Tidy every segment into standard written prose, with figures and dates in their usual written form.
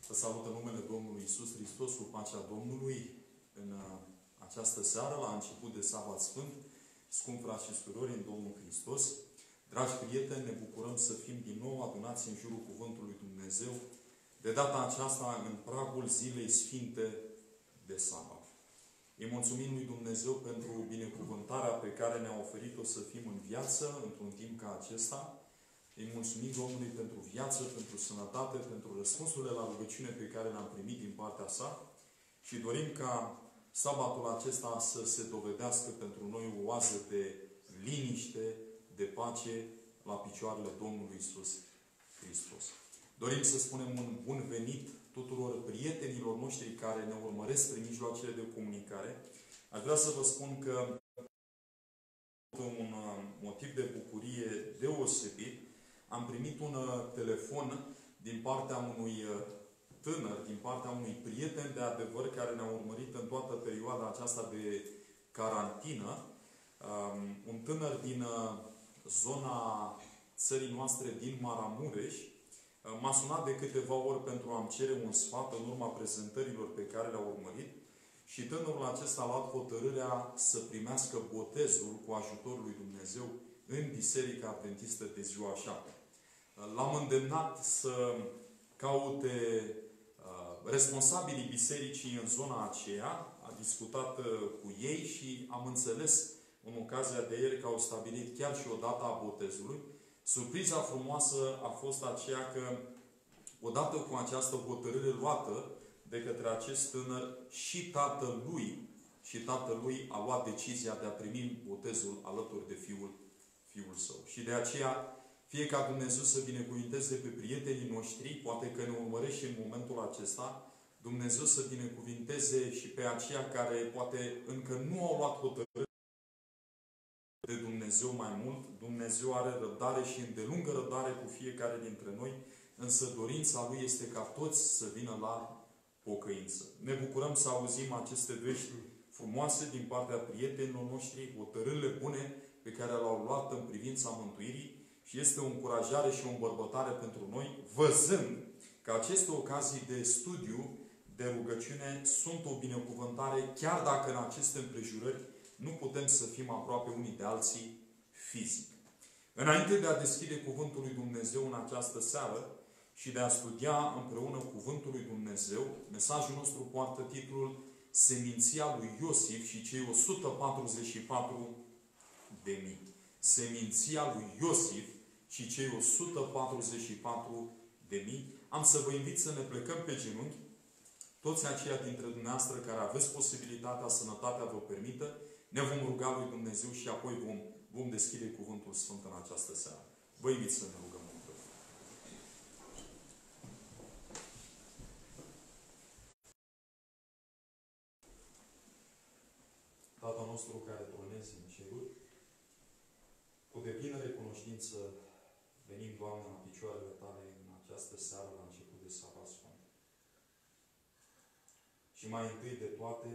Vă salut în numele Domnului Iisus Hristos cu pacea Domnului în această seară, la început de Sabat Sfânt, scump frați și surori în Domnul Hristos. Dragi prieteni, ne bucurăm să fim din nou adunați în jurul Cuvântului Dumnezeu, de data aceasta în pragul Zilei Sfinte de Sabat. Îi mulțumim lui Dumnezeu pentru binecuvântarea pe care ne-a oferit-o să fim în viață într-un timp ca acesta. Îi mulțumim Domnului pentru viață, pentru sănătate, pentru răspunsurile la rugăciune pe care le-am primit din partea sa și dorim ca sabatul acesta să se dovedească pentru noi o oază de liniște, de pace la picioarele Domnului Iisus Hristos. Dorim să spunem un bun venit tuturor prietenilor noștri care ne urmăresc prin mijloacele de comunicare. Aș vrea să vă spun că un motiv de bucurie deosebit. Am primit un telefon din partea unui tânăr, din partea unui prieten de adevăr care ne-a urmărit în toată perioada aceasta de carantină. Un tânăr din zona țării noastre, din Maramureș, m-a sunat de câteva ori pentru a-mi cere un sfat în urma prezentărilor pe care le-a urmărit și tânărul acesta a luat hotărârea să primească botezul cu ajutorul lui Dumnezeu în Biserica Adventistă de Ziua Șaptea. L-am îndemnat să caute responsabilii bisericii în zona aceea, a discutat cu ei și am înțeles în ocazia de ieri că au stabilit chiar și o dată a botezului. Surpriza frumoasă a fost aceea că, odată cu această hotărâre luată de către acest tânăr, și tatălui a luat decizia de a primi botezul alături de fiul său. Și de aceea, fie ca Dumnezeu să binecuvinteze pe prietenii noștri, poate că ne urmărește în momentul acesta, Dumnezeu să binecuvinteze și pe aceia care poate încă nu au luat hotărâre de Dumnezeu mai mult. Dumnezeu are răbdare și îndelungă răbdare cu fiecare dintre noi, însă dorința Lui este ca toți să vină la pocăință. Ne bucurăm să auzim aceste vești frumoase din partea prietenilor noștri, hotărârile bune pe care le-au luat în privința mântuirii și este o încurajare și o îmbărbătare pentru noi, văzând că aceste ocazii de studiu, de rugăciune, sunt o binecuvântare, chiar dacă în aceste împrejurări nu putem să fim aproape unii de alții fizic. Înainte de a deschide Cuvântul lui Dumnezeu în această seară și de a studia împreună Cuvântul lui Dumnezeu, mesajul nostru poartă titlul Seminția lui Iosif și cei 144.000. Seminția lui Iosif și cei 144.000. Am să vă invit să ne plecăm pe genunchi, toți aceia dintre dumneavoastră care aveți posibilitatea, sănătatea vă permită, ne vom ruga lui Dumnezeu și apoi vom deschide Cuvântul Sfânt în această seară. Vă invit să ne rugăm împreună. Tatăl nostru care tronezi în ceruri, cu deplină recunoștință venim, Doamne, la picioarele Tale în această seară, la început de Sabat Sfânt. Și mai întâi de toate,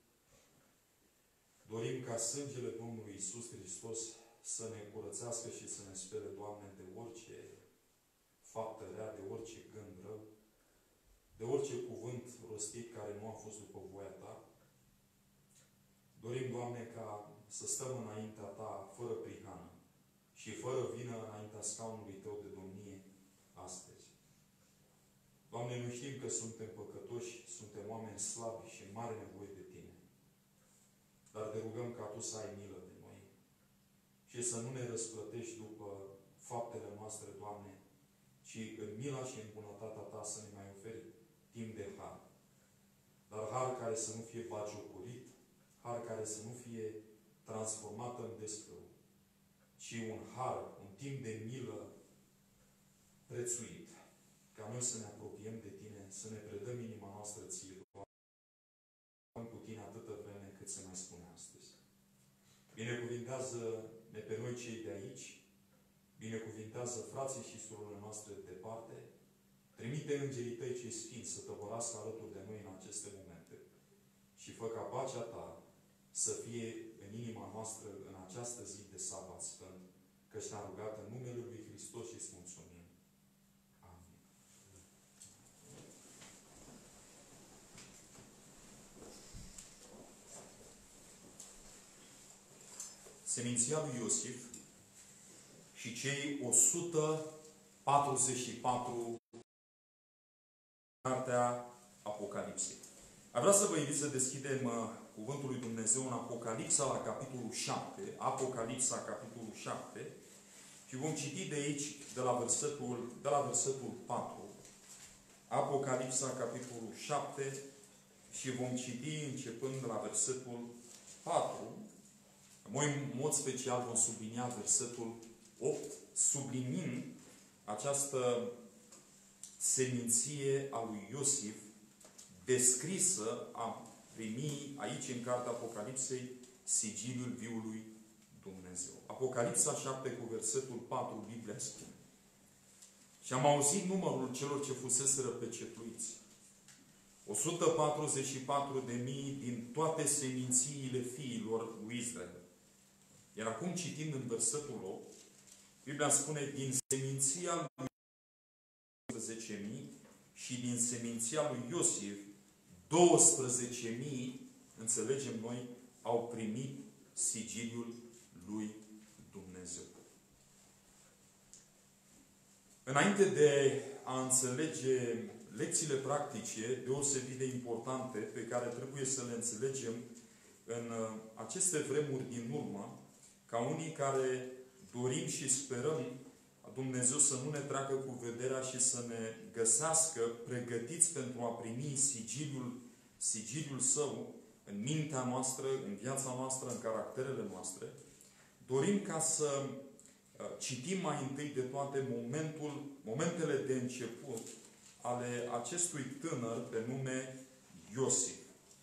dorim ca sângele Domnului Iisus Hristos să ne curățească și să ne spele, Doamne, de orice faptă rea, de orice gând rău, de orice cuvânt rostit care nu a fost după voia Ta. Dorim, Doamne, ca să stăm înaintea Ta fără prihană și fără vină înaintea scaunului Tău de domnie astăzi. Doamne, noi știm că suntem păcătoși, suntem oameni slabi și în mare nevoie de Tine. Dar te rugăm ca Tu să ai milă de noi și să nu ne răsplătești după faptele noastre, Doamne, ci în mila și în bunătatea Ta să ne mai oferi timp de har. Dar har care să nu fie bagiocorit, har care să nu fie transformat în desfrâu, ci un har, un timp de milă prețuit, ca noi să ne apropiem de Tine, să ne predăm inima noastră Ție, Doamne, cu Tine atâtă vreme cât se mai spune astăzi. Binecuvintează-ne pe noi cei de aici, binecuvintează frații și surorile noastre de departe, trimite îngerii Tăi cei sfinți să tăvărească alături de noi în aceste momente și fă ca pacea Ta să fie în inima noastră în această zi de Sabat Sfânt, căci te-am rugat în numele Lui Hristos și îți mulțumim. Amin. seminția lui Iosif și cei 144 cartea Apocalipsei. Aș vrea să vă invit să deschidem Cuvântul lui Dumnezeu în Apocalipsa la capitolul 7, Apocalipsa capitolul 7, și vom citi de aici, de la versetul 4, Apocalipsa capitolul 7, și vom citi începând de la versetul 4. În mod special vom sublinia versetul 8, subliniind această seminție a lui Iosif, descrisă a primi aici în cartea Apocalipsei sigiliul viului Dumnezeu. Apocalipsa 7 cu versetul 4, Biblia spune: și am auzit numărul celor ce fuseseră pecetluiți. 144.000 din toate semințiile fiilor lui Israel. Iar acum, citind în versetul 8, Biblia spune: din seminția lui 10.000 și din seminția lui Iosif 12.000, înțelegem noi, au primit sigiliul lui Dumnezeu. Înainte de a înțelege lecțiile practice deosebit de importante pe care trebuie să le înțelegem în aceste vremuri din urmă, ca unii care dorim și sperăm Dumnezeu să nu ne treacă cu vederea și să ne găsească pregătiți pentru a primi sigiliul Său în mintea noastră, în viața noastră, în caracterele noastre, dorim ca să citim mai întâi de toate momentele de început ale acestui tânăr pe nume Iosif.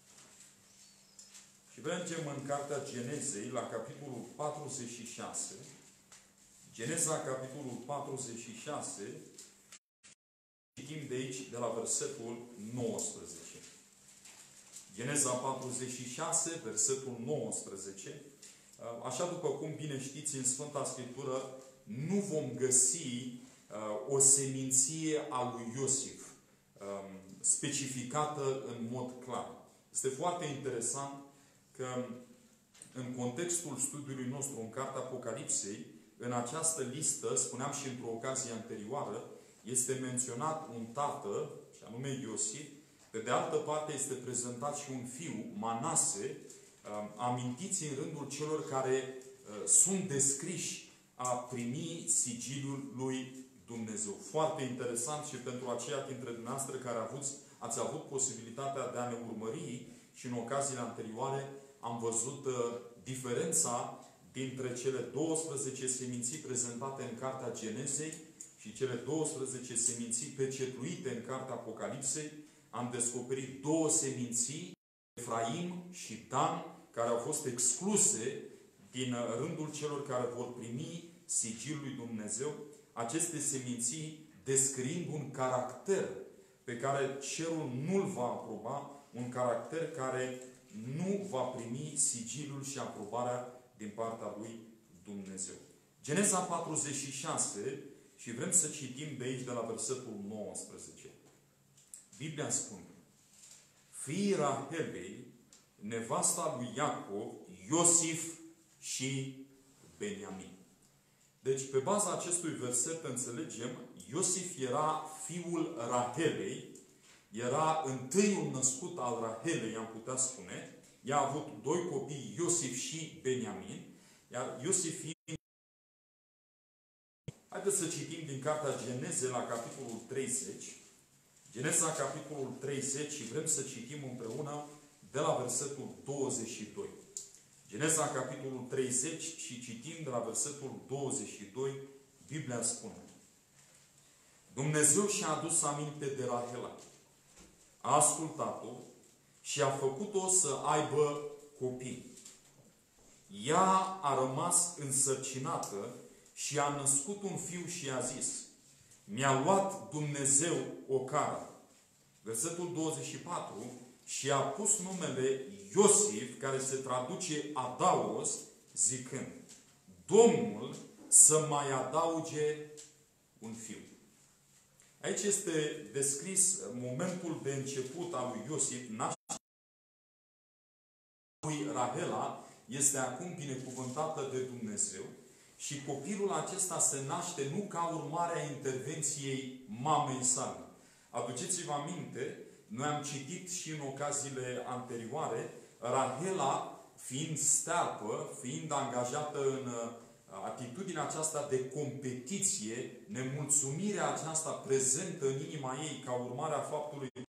Și mergem în cartea Genezei, la capitolul 46, Geneza, capitolul 46, citim de aici, de la versetul 19. Geneza 46, versetul 19. Așa după cum bine știți, în Sfânta Scriptură nu vom găsi o seminție a lui Iosif specificată în mod clar. Este foarte interesant că în contextul studiului nostru în cartea Apocalipsei, în această listă, spuneam și într-o ocazie anterioară, este menționat un tată, și anume Iosif. Pe de altă parte este prezentat și un fiu, Manase, amintiți în rândul celor care sunt descriși a primi sigiliul lui Dumnezeu. Foarte interesant și pentru aceia dintre dumneavoastră care ați avut posibilitatea de a ne urmări, și în ocaziile anterioare am văzut diferența dintre cele 12 seminții prezentate în cartea Genezei și cele 12 seminții pecetluite în cartea Apocalipsei. Am descoperit două seminții, Efraim și Dan, care au fost excluse din rândul celor care vor primi sigilul lui Dumnezeu. Aceste seminții descriind un caracter pe care cerul nu-l va aproba, un caracter care nu va primi sigilul și aprobarea din partea lui Dumnezeu. Geneza 46, și vrem să citim de aici, de la versetul 19. Biblia spune: fiii Rahelei, nevasta lui Iacov, Iosif și Beniamin. Deci, pe baza acestui verset înțelegem, Iosif era fiul Rahelei, era întâiul născut al Rahelei, am putea spune. Ea a avut doi copii, Iosif și Beniamin, iar Iosif fiind... Haideți să citim din cartea Geneze la capitolul 30. Geneza, capitolul 30, și vrem să citim împreună de la versetul 22. Geneza, capitolul 30, și citim de la versetul 22, Biblia spune: Dumnezeu și-a adus aminte de Rahela. A ascultat-o și a făcut-o să aibă copii. Ea a rămas însărcinată și a născut un fiu și a zis: mi-a luat Dumnezeu o cară. Versetul 24. Și a pus numele Iosif, care se traduce Adaos, zicând: Domnul să mai adauge un fiu. Aici este descris momentul de început al lui Iosif, nașterea lui Rahela, este acum binecuvântată de Dumnezeu și copilul acesta se naște nu ca urmare a intervenției mamei sale. Aduceți-vă aminte, noi am citit și în ocaziile anterioare, Rahela, fiind stearpă, fiind angajată în atitudinea aceasta de competiție, nemulțumirea aceasta prezentă în inima ei ca urmare a faptului că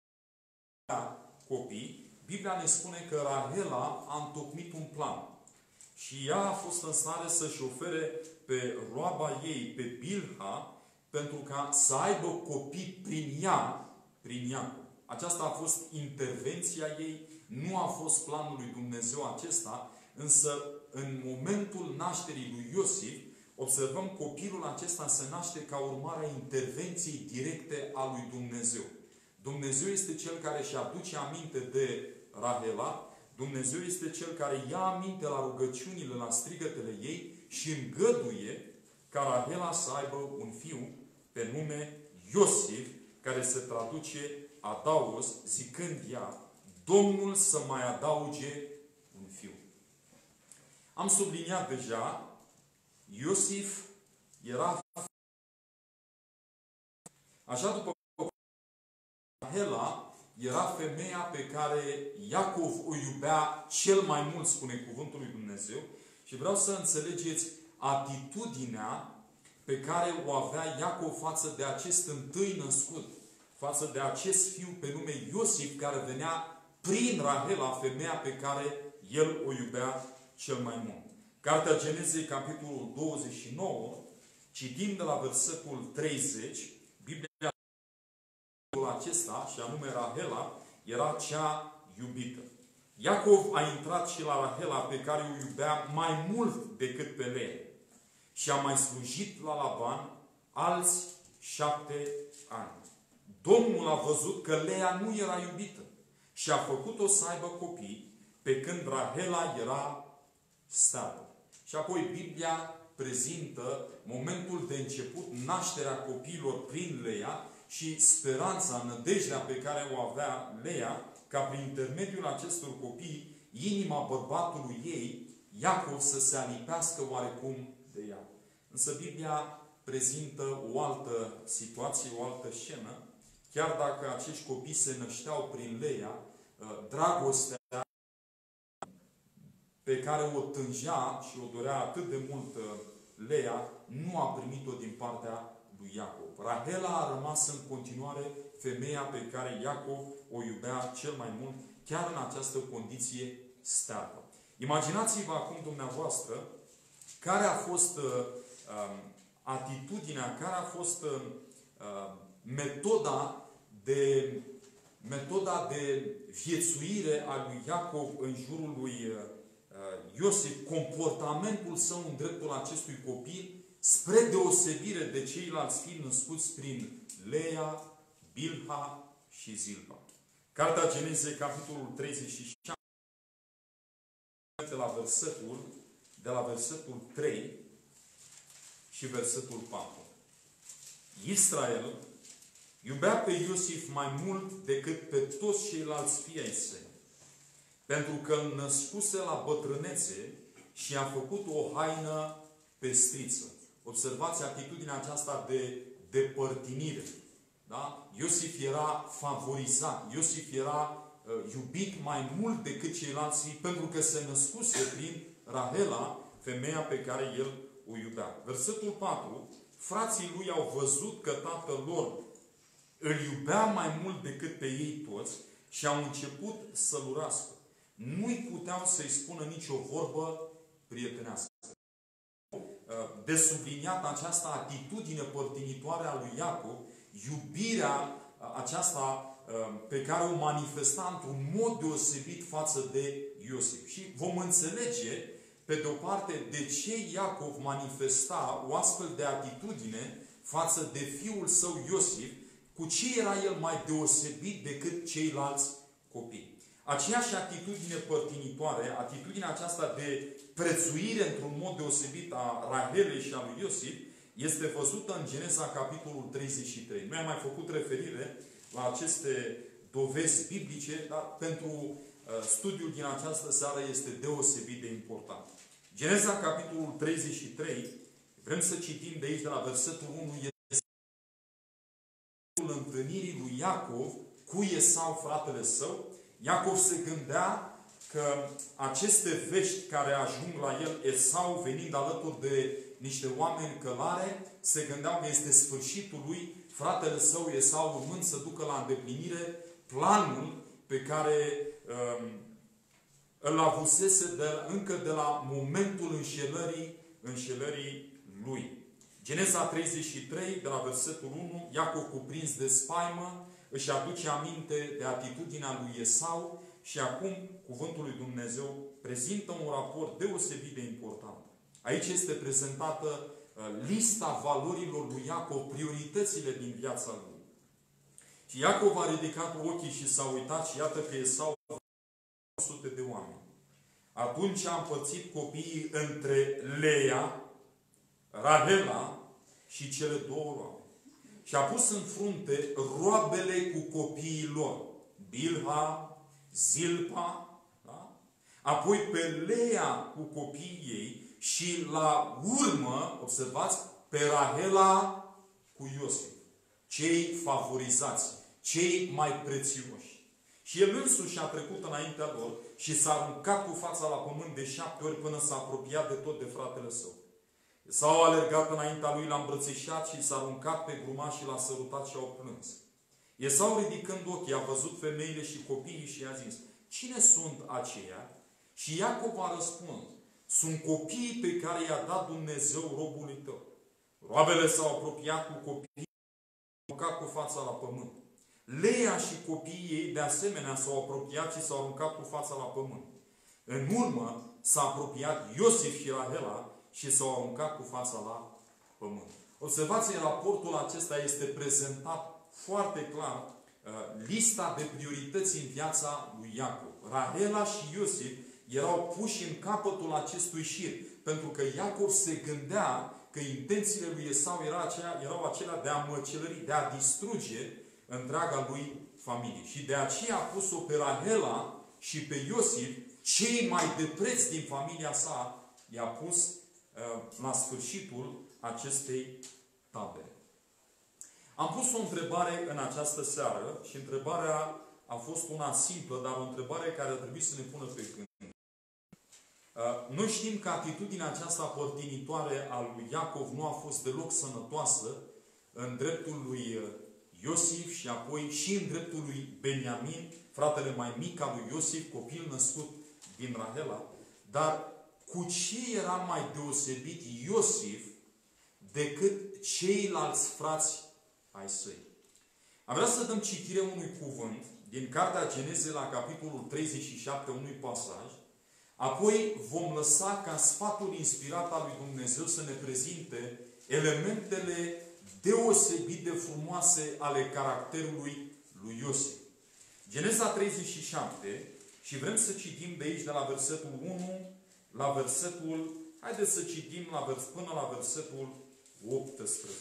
copii, Biblia ne spune că Rahela a întocmit un plan. Și ea a fost în stare să-și ofere pe roaba ei, pe Bilha, pentru ca să aibă copii prin ea, prin Iacov. Aceasta a fost intervenția ei, nu a fost planul lui Dumnezeu acesta, însă în momentul nașterii lui Iosif, observăm copilul acesta se naște ca urmare a intervenției directe a lui Dumnezeu. Dumnezeu este Cel care își aduce aminte de Rahela, Dumnezeu este Cel care ia aminte la rugăciunile, la strigătele ei și îngăduie ca Rahela să aibă un fiu pe nume Iosif, care se traduce adaos, zicând ea, Domnul să mai adauge un fiu. Am subliniat deja, Iosif era așa după Rahela era femeia pe care Iacov o iubea cel mai mult, spune cuvântul lui Dumnezeu, și vreau să înțelegeți atitudinea pe care o avea Iacov față de acest întâi născut, față de acest fiu pe nume Iosif, care venea prin Rahela, femeia pe care el o iubea cel mai mult. Cartea Genezei, capitolul 29, citind de la versetul 30, Biblia acesta, și anume Rahela, era cea iubită. Iacov a intrat și la Rahela, pe care o iubea mai mult decât pe Lea. Și a mai slujit la Laban alți 7 ani. Domnul a văzut că Lea nu era iubită și a făcut-o să aibă copii, pe când Rahela era stearpă. Și apoi Biblia prezintă momentul de început, nașterea copiilor prin Lea și speranța, nădejdea pe care o avea Lea, ca prin intermediul acestor copii, inima bărbatului ei, Iacov, să se alipească oarecum de ea. Însă Biblia prezintă o altă situație, o altă scenă. Chiar dacă acești copii se nășteau prin Lea, dragostea pe care o tângea și o dorea atât de mult Lea, nu a primit-o din partea lui Iacov. Rahela a rămas în continuare femeia pe care Iacov o iubea cel mai mult, chiar în această condiție stearpă. Imaginați-vă acum dumneavoastră care a fost atitudinea, care a fost metoda de viețuire a lui Iacov în jurul lui Iosif, comportamentul său în dreptul acestui copil, spre deosebire de ceilalți fii născuți prin Lea, Bilha și Zilpa. Cartea Genezei, capitolul 37, de la versetul 3 și versetul 4. Israel iubea pe Iosif mai mult decât pe toți ceilalți fii ai săi, pentru că îl născuse la bătrânețe și a făcut o haină pestriță. Observați atitudinea aceasta de depărtinire. Da? Iosif era favorizat. Iosif era iubit mai mult decât ceilalți fii, pentru că se născuse prin Rahela, femeia pe care el o iubea. Versetul 4. Frații lui au văzut că tatăl lor îl iubea mai mult decât pe ei toți și au început să-l urască. Nu-i puteau să-i spună nicio vorbă prietenească. De subliniat această atitudine părtinitoare a lui Iacov, iubirea aceasta pe care o manifesta într-un mod deosebit față de Iosif. Și vom înțelege, pe de o parte, de ce Iacov manifesta o astfel de atitudine față de fiul său Iosif, cu ce era el mai deosebit decât ceilalți copii. Aceeași atitudine părtinitoare, atitudinea aceasta de prețuire într-un mod deosebit a Rahelei și a lui Iosif, este văzută în Geneza, capitolul 33. Noi am mai făcut referire la aceste dovezi biblice, dar pentru studiul din această seară este deosebit de important. Geneza, capitolul 33, vrem să citim de aici, de la versetul 1, este întâlnirii lui Iacov cu Esau, fratele său. Iacov se gândea că aceste vești care ajung la el, Esau venind alături de niște oameni călare, se gândeau că este sfârșitul lui, fratele său Esau urmând să ducă la îndeplinire planul pe care îl avusese încă de la momentul înșelării lui. Geneza 33, de la versetul 1, Iacov, cuprins de spaimă, își aduce aminte de atitudinea lui Esau și acum cuvântul lui Dumnezeu prezintă un raport deosebit de important. Aici este prezentată lista valorilor lui Iacov, prioritățile din viața lui. Și Iacov a ridicat ochii și s-a uitat și iată că Esau 100 de oameni. Atunci a împărțit copiii între Leia, Rahela și cele două roabe. Și a pus în frunte roabele cu copiii lor. Bilha, Zilpa, da? Apoi pe Leia cu copiii ei și la urmă, observați, pe Rahela cu Iosif. Cei favorizați, cei mai prețioși. Și el însuși a trecut înaintea lor și s-a aruncat cu fața la pământ de 7 ori până s-a apropiat de tot de fratele său. S-au alergat înaintea lui, l-a îmbrățișat și s-a aruncat pe gruma și l-a sărutat și au plâns. Esau, ridicând ochii, a văzut femeile și copiii și i-a zis: cine sunt aceia? Și Iacov a răspuns: sunt copiii pe care i-a dat Dumnezeu robului tău. Roabele s-au apropiat cu copiii, s-au aruncat cu fața la pământ. Leia și copiii ei de asemenea s-au apropiat și s-au aruncat cu fața la pământ. În urmă s-a apropiat Iosif și Rahela și s-au aruncat cu fața la pământ. Observați, în raportul acesta este prezentat foarte clar lista de priorități în viața lui Iacov. Rahela și Iosif erau puși în capătul acestui șir, pentru că Iacov se gândea că intențiile lui Esau erau acelea de a măcelări, de a distruge întreaga lui familie. Și de aceea a pus-o pe Rahela și pe Iosif, cei mai de preț din familia sa, i-a pus la sfârșitul acestei tabere. Am pus o întrebare în această seară și întrebarea a fost una simplă, dar o întrebare care ar trebui să ne pună pe gând. Noi știm că atitudinea aceasta părtinitoare a lui Iacov nu a fost deloc sănătoasă în dreptul lui Iosif și apoi și în dreptul lui Beniamin, fratele mai mic al lui Iosif, copil născut din Rahela. Dar cu ce era mai deosebit Iosif decât ceilalți frați ai săi? Am vrea să dăm citire unui cuvânt din Cartea Geneze la capitolul 37, unui pasaj. Apoi vom lăsa ca sfatul inspirat al lui Dumnezeu să ne prezinte elementele deosebit de frumoase ale caracterului lui Iosif. Geneza 37 și vrem să citim de aici de la versetul 1 la versetul, haideți să citim până la versetul 18.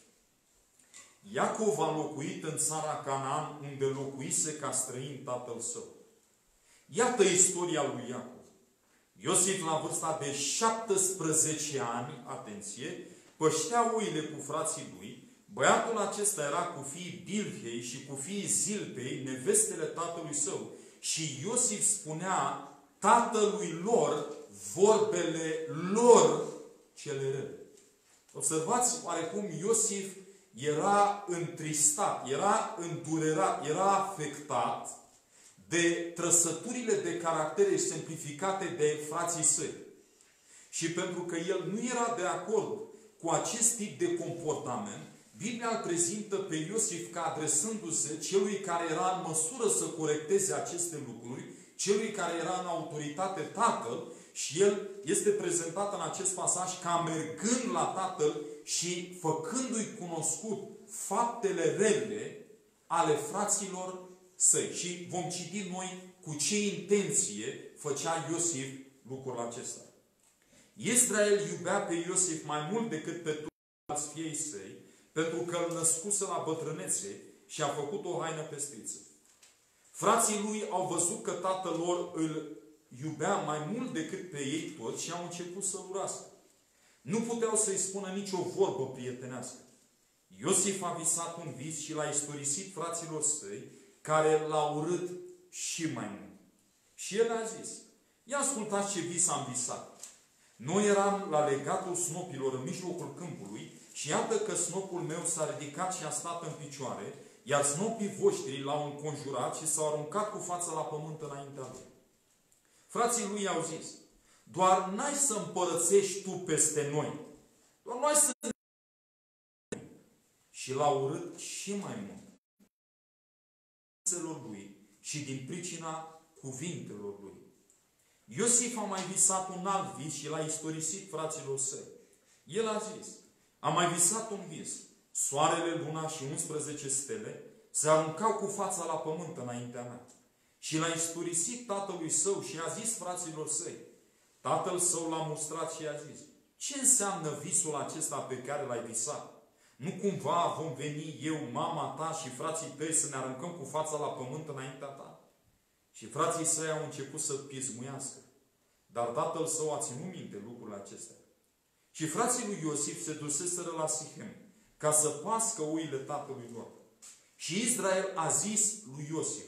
Iacov a locuit în țara Canaan, unde locuise ca străin tatăl său. Iată istoria lui Iacov. Iosif, la vârsta de 17 ani, atenție, păștea oile cu frații lui. Băiatul acesta era cu fiii Bilhei și cu fiii Zilpei, nevestele tatălui său. Și Iosif spunea tatălui lor vorbele lor cele rele. Observați oarecum Iosif era întristat, era îndurerat, era afectat de trăsăturile de caracter exemplificate de frații săi. Și pentru că el nu era de acord cu acest tip de comportament, Biblia îl prezintă pe Iosif ca adresându-se celui care era în măsură să corecteze aceste lucruri, celui care era în autoritate tatăl, și el este prezentat în acest pasaj ca mergând la tatăl și făcându-i cunoscut faptele rele ale fraților săi. Și vom citi noi cu ce intenție făcea Iosif lucrul acesta. Israel iubea pe Iosif mai mult decât pe toți fiii săi, pentru că îl născuse la bătrânețe și a făcut o haină pestriță. Frații lui au văzut că tatăl lor îl iubea mai mult decât pe ei toți și au început să-l urască. Nu puteau să-i spună nicio vorbă prietenească. Iosif a visat un vis și l-a istorisit fraților săi, care l-au urât și mai mult. Și el a zis: ia ascultați ce vis am visat. Noi eram la legatul snopilor în mijlocul câmpului și iată că snopul meu s-a ridicat și a stat în picioare, iar snopii voștri l-au înconjurat și s-au aruncat cu fața la pământ înaintea lui. Frații lui i-au zis: doar n-ai să împărățești tu peste noi. Doar noi să... Și l-au urât și mai mult. Lui și din pricina cuvintelor lui. Iosif a mai visat un alt vis și l-a istorisit fraților săi. El a zis: am mai visat un vis. Soarele, luna și 11 stele se aruncau cu fața la pământ înaintea mea. Și l-a istorisit tatălui său și a zis fraților săi. Tatăl său l-a mustrat și a zis: ce înseamnă visul acesta pe care l-ai visat? Nu cumva vom veni eu, mama ta și frații tăi să ne aruncăm cu fața la pământ înaintea ta? Și frații săi au început să pismuiască. Dar tatăl său a ținut minte lucrurile acestea. Și frații lui Iosif se duseseră la Sichem ca să pască oile tatălui lor. Și Israel a zis lui Iosif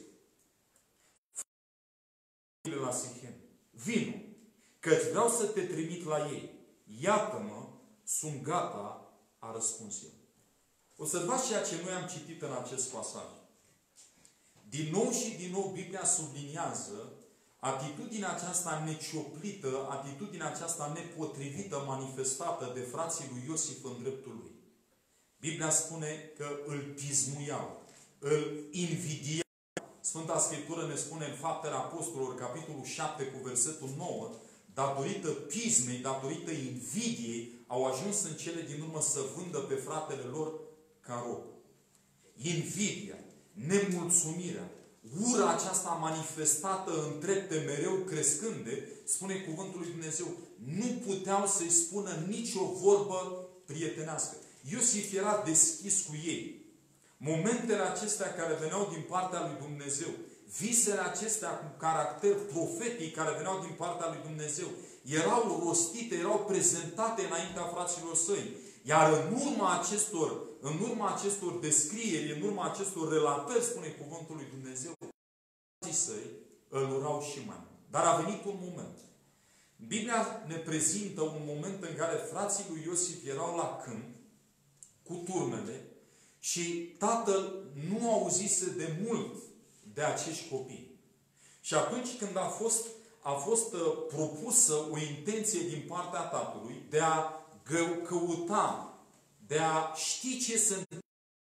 la Sichem: vino, căci vreau să te trimit la ei. Iată-mă, sunt gata, a răspuns el. Observați ceea ce noi am citit în acest pasaj. Din nou și din nou Biblia subliniază atitudinea aceasta necioplită, atitudinea aceasta nepotrivită manifestată de frații lui Iosif în dreptul lui. Biblia spune că îl pismuiau, îl invidiau. Sfânta Scriptură ne spune în Faptele Apostolilor, capitolul 7 cu versetul 9, datorită pismei, datorită invidiei, au ajuns în cele din urmă să vândă pe fratele lor ca rob. Invidia, nemulțumirea, ura aceasta manifestată în trepte mereu crescânde, spune cuvântul lui Dumnezeu, nu puteau să-i spună nicio vorbă prietenească. Iosif era deschis cu ei. Momentele acestea care veneau din partea lui Dumnezeu, visele acestea cu caracter profetic care veneau din partea lui Dumnezeu, erau rostite, erau prezentate înaintea fraților săi. Iar în urma acestor descrieri, în urma acestor relatări, spune cuvântul lui Dumnezeu, frații săi îl urau și mai mult. Dar a venit un moment. Biblia ne prezintă un moment în care frații lui Iosif erau la câmp cu turmele și tatăl nu auzise de mult de acești copii. Și atunci când a fost propusă o intenție din partea tatălui de a căuta, de a ști ce se întâmplă,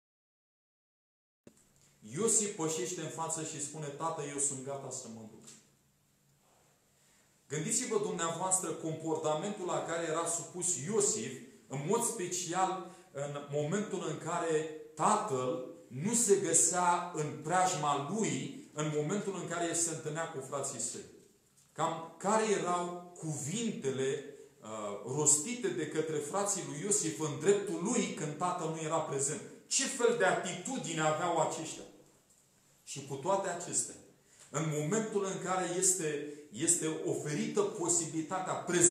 Iosif pășește în față și spune: tată, eu sunt gata să mă duc. Gândiți-vă dumneavoastră comportamentul la care era supus Iosif, în mod special în momentul în care tatăl nu se găsea în preajma lui, în momentul în care el se întâlnea cu frații săi. Cam care erau cuvintele rostite de către frații lui Iosif în dreptul lui când tatăl nu era prezent. Ce fel de atitudine aveau aceștia? Și cu toate acestea, în momentul în care este oferită posibilitatea prezenței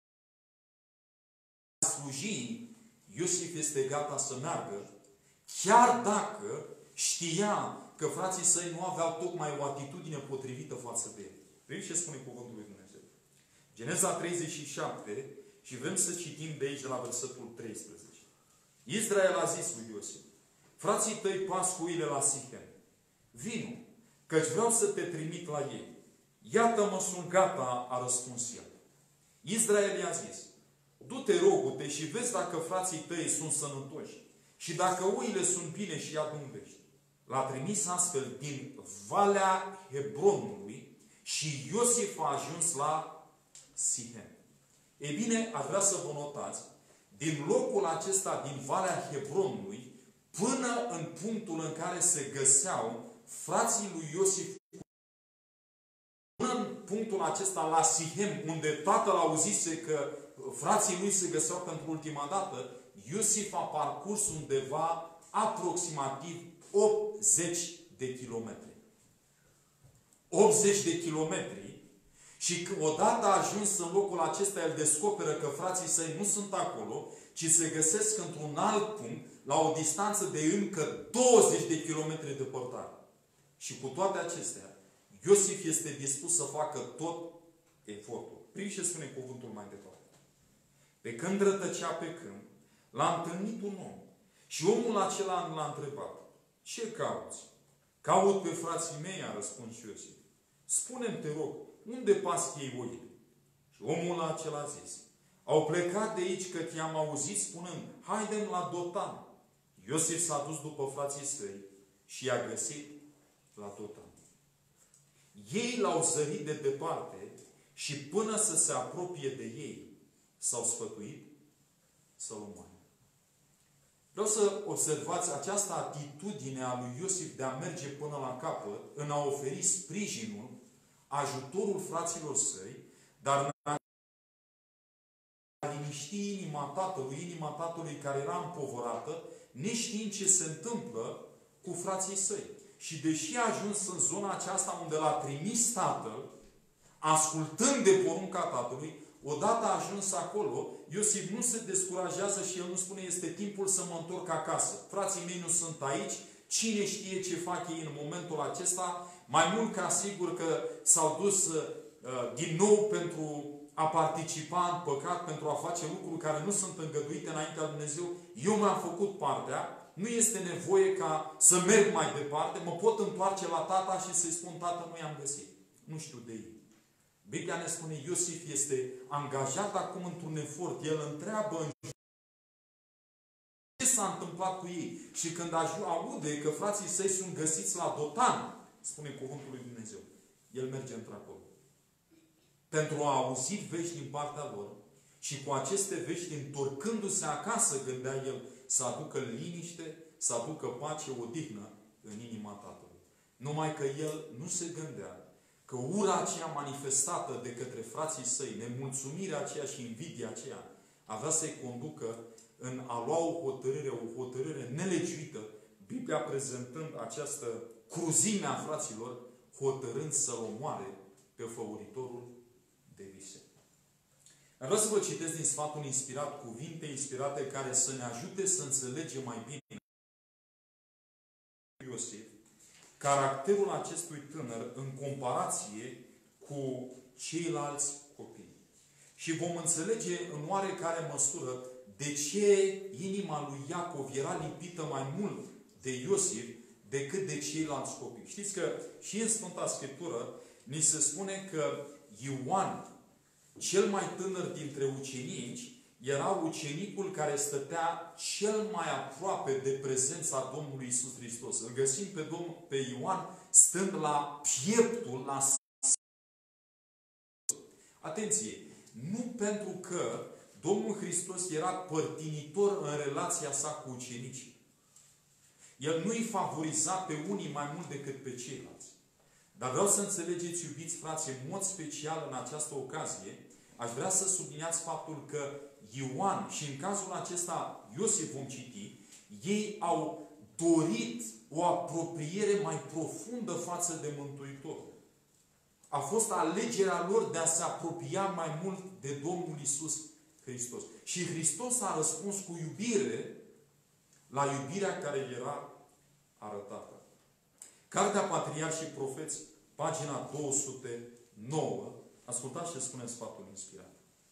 slujii, Iosif este gata să meargă, chiar dacă știa că frații săi nu aveau tocmai o atitudine potrivită față de el. Vedeți ce spune cuvântul lui Dumnezeu? Geneza 37 și vrem să citim de aici de la versetul 13. Israel a zis lui Iosif: frații tăi pas cu oile la Sichem. Vino, căci vreau să te trimit la ei. Iată-mă, sunt gata, a răspuns el. Israel i-a zis: du-te, rogute, și vezi dacă frații tăi sunt sănătoși și dacă oile sunt bine și adu-mi vești. L-a trimis astfel din Valea Hebronului și Iosif a ajuns la Sichem. Ei bine, aș vrea să vă notați, din locul acesta, din Valea Hebronului, până în punctul în care se găseau frații lui Iosif, până în punctul acesta la Sichem, unde tatăl auzise că frații lui se găseau pentru ultima dată, Iosif a parcurs undeva aproximativ 80 de kilometri. 80 de kilometri și odată ajuns în locul acesta, el descoperă că frații săi nu sunt acolo, ci se găsesc într-un alt punct, la o distanță de încă 20 de kilometri departare. Și cu toate acestea, Iosif este dispus să facă tot efortul. Prin ce spune cuvântul mai departe. Pe când rătăcea pe câmp, l-a întâlnit un om. Și omul acela l-a întrebat: ce cauți? Caut pe frații mei, a răspuns Iosif. Spune-mi, te rog, unde pasc ei oile? Și omul acela a zis: au plecat de aici că te-am auzit spunând: haidem la Dotan. Iosif s-a dus după frații săi și i-a găsit la Dotan. Ei l-au zărit de departe și până să se apropie de ei, s-au sfătuit să-l omoare. Vreau să observați această atitudine a lui Iosif de a merge până la capăt, în a oferi sprijinul, ajutorul fraților săi, dar în a liniști inima tatălui care era împovărată, neștiind ce se întâmplă cu frații săi. Și deși a ajuns în zona aceasta unde l-a trimis tatăl, ascultând de porunca tatălui, odată a ajuns acolo, Iosif nu se descurajează și el nu spune: este timpul să mă întorc acasă. Frații mei nu sunt aici, cine știe ce fac ei în momentul acesta, mai mult ca sigur că s-au dus din nou pentru a participa în păcat, pentru a face lucruri care nu sunt îngăduite înaintea lui Dumnezeu. Eu mi-am făcut partea, nu este nevoie ca să merg mai departe, mă pot întoarce la tata și să-i spun: tată, nu i-am găsit. Nu știu de ei. Biblia ne spune, Iosif este angajat acum într-un efort. El întreabă ce s-a întâmplat cu ei. Și când aude că frații săi sunt găsiți la Dotan, spune cuvântul lui Dumnezeu, el merge într-acolo. Pentru a auzi vești din partea lor și cu aceste vești, întorcându-se acasă, gândea el, să aducă liniște, să aducă pace, odihnă în inima tatălui. Numai că el nu se gândea că ura aceea manifestată de către frații săi, nemulțumirea aceea și invidia aceea, avea să-i conducă în a lua o hotărâre nelegiuită, Biblia prezentând această cruzime a fraților, hotărând să-l omoare pe făuritorul de vise. Vreau să vă citesc din Sfatul Inspirat cuvinte inspirate care să ne ajute să înțelegem mai bine Iosif, caracterul acestui tânăr în comparație cu ceilalți copii. Și vom înțelege în oarecare măsură de ce inima lui Iacov era lipită mai mult de Iosif decât de ceilalți copii. Știți că și în Sfânta Scriptură ni se spune că Ioan, cel mai tânăr dintre ucenici, era ucenicul care stătea cel mai aproape de prezența Domnului Iisus Hristos. Îl găsim pe Ioan stând la pieptul, la... Atenție! Nu pentru că Domnul Hristos era părtinitor în relația sa cu ucenicii. El nu îi favoriza pe unii mai mult decât pe ceilalți. Dar vreau să înțelegeți, iubiți frați, în mod special în această ocazie, aș vrea să subliniați faptul că Ioan și în cazul acesta Iosif vom citi, ei au dorit o apropiere mai profundă față de Mântuitorul. A fost alegerea lor de a se apropia mai mult de Domnul Iisus Hristos. Și Hristos a răspuns cu iubire la iubirea care era arătată. Cartea Patriarhi și Profeți, pagina 209, ascultați ce spune Sfatul Inspirat.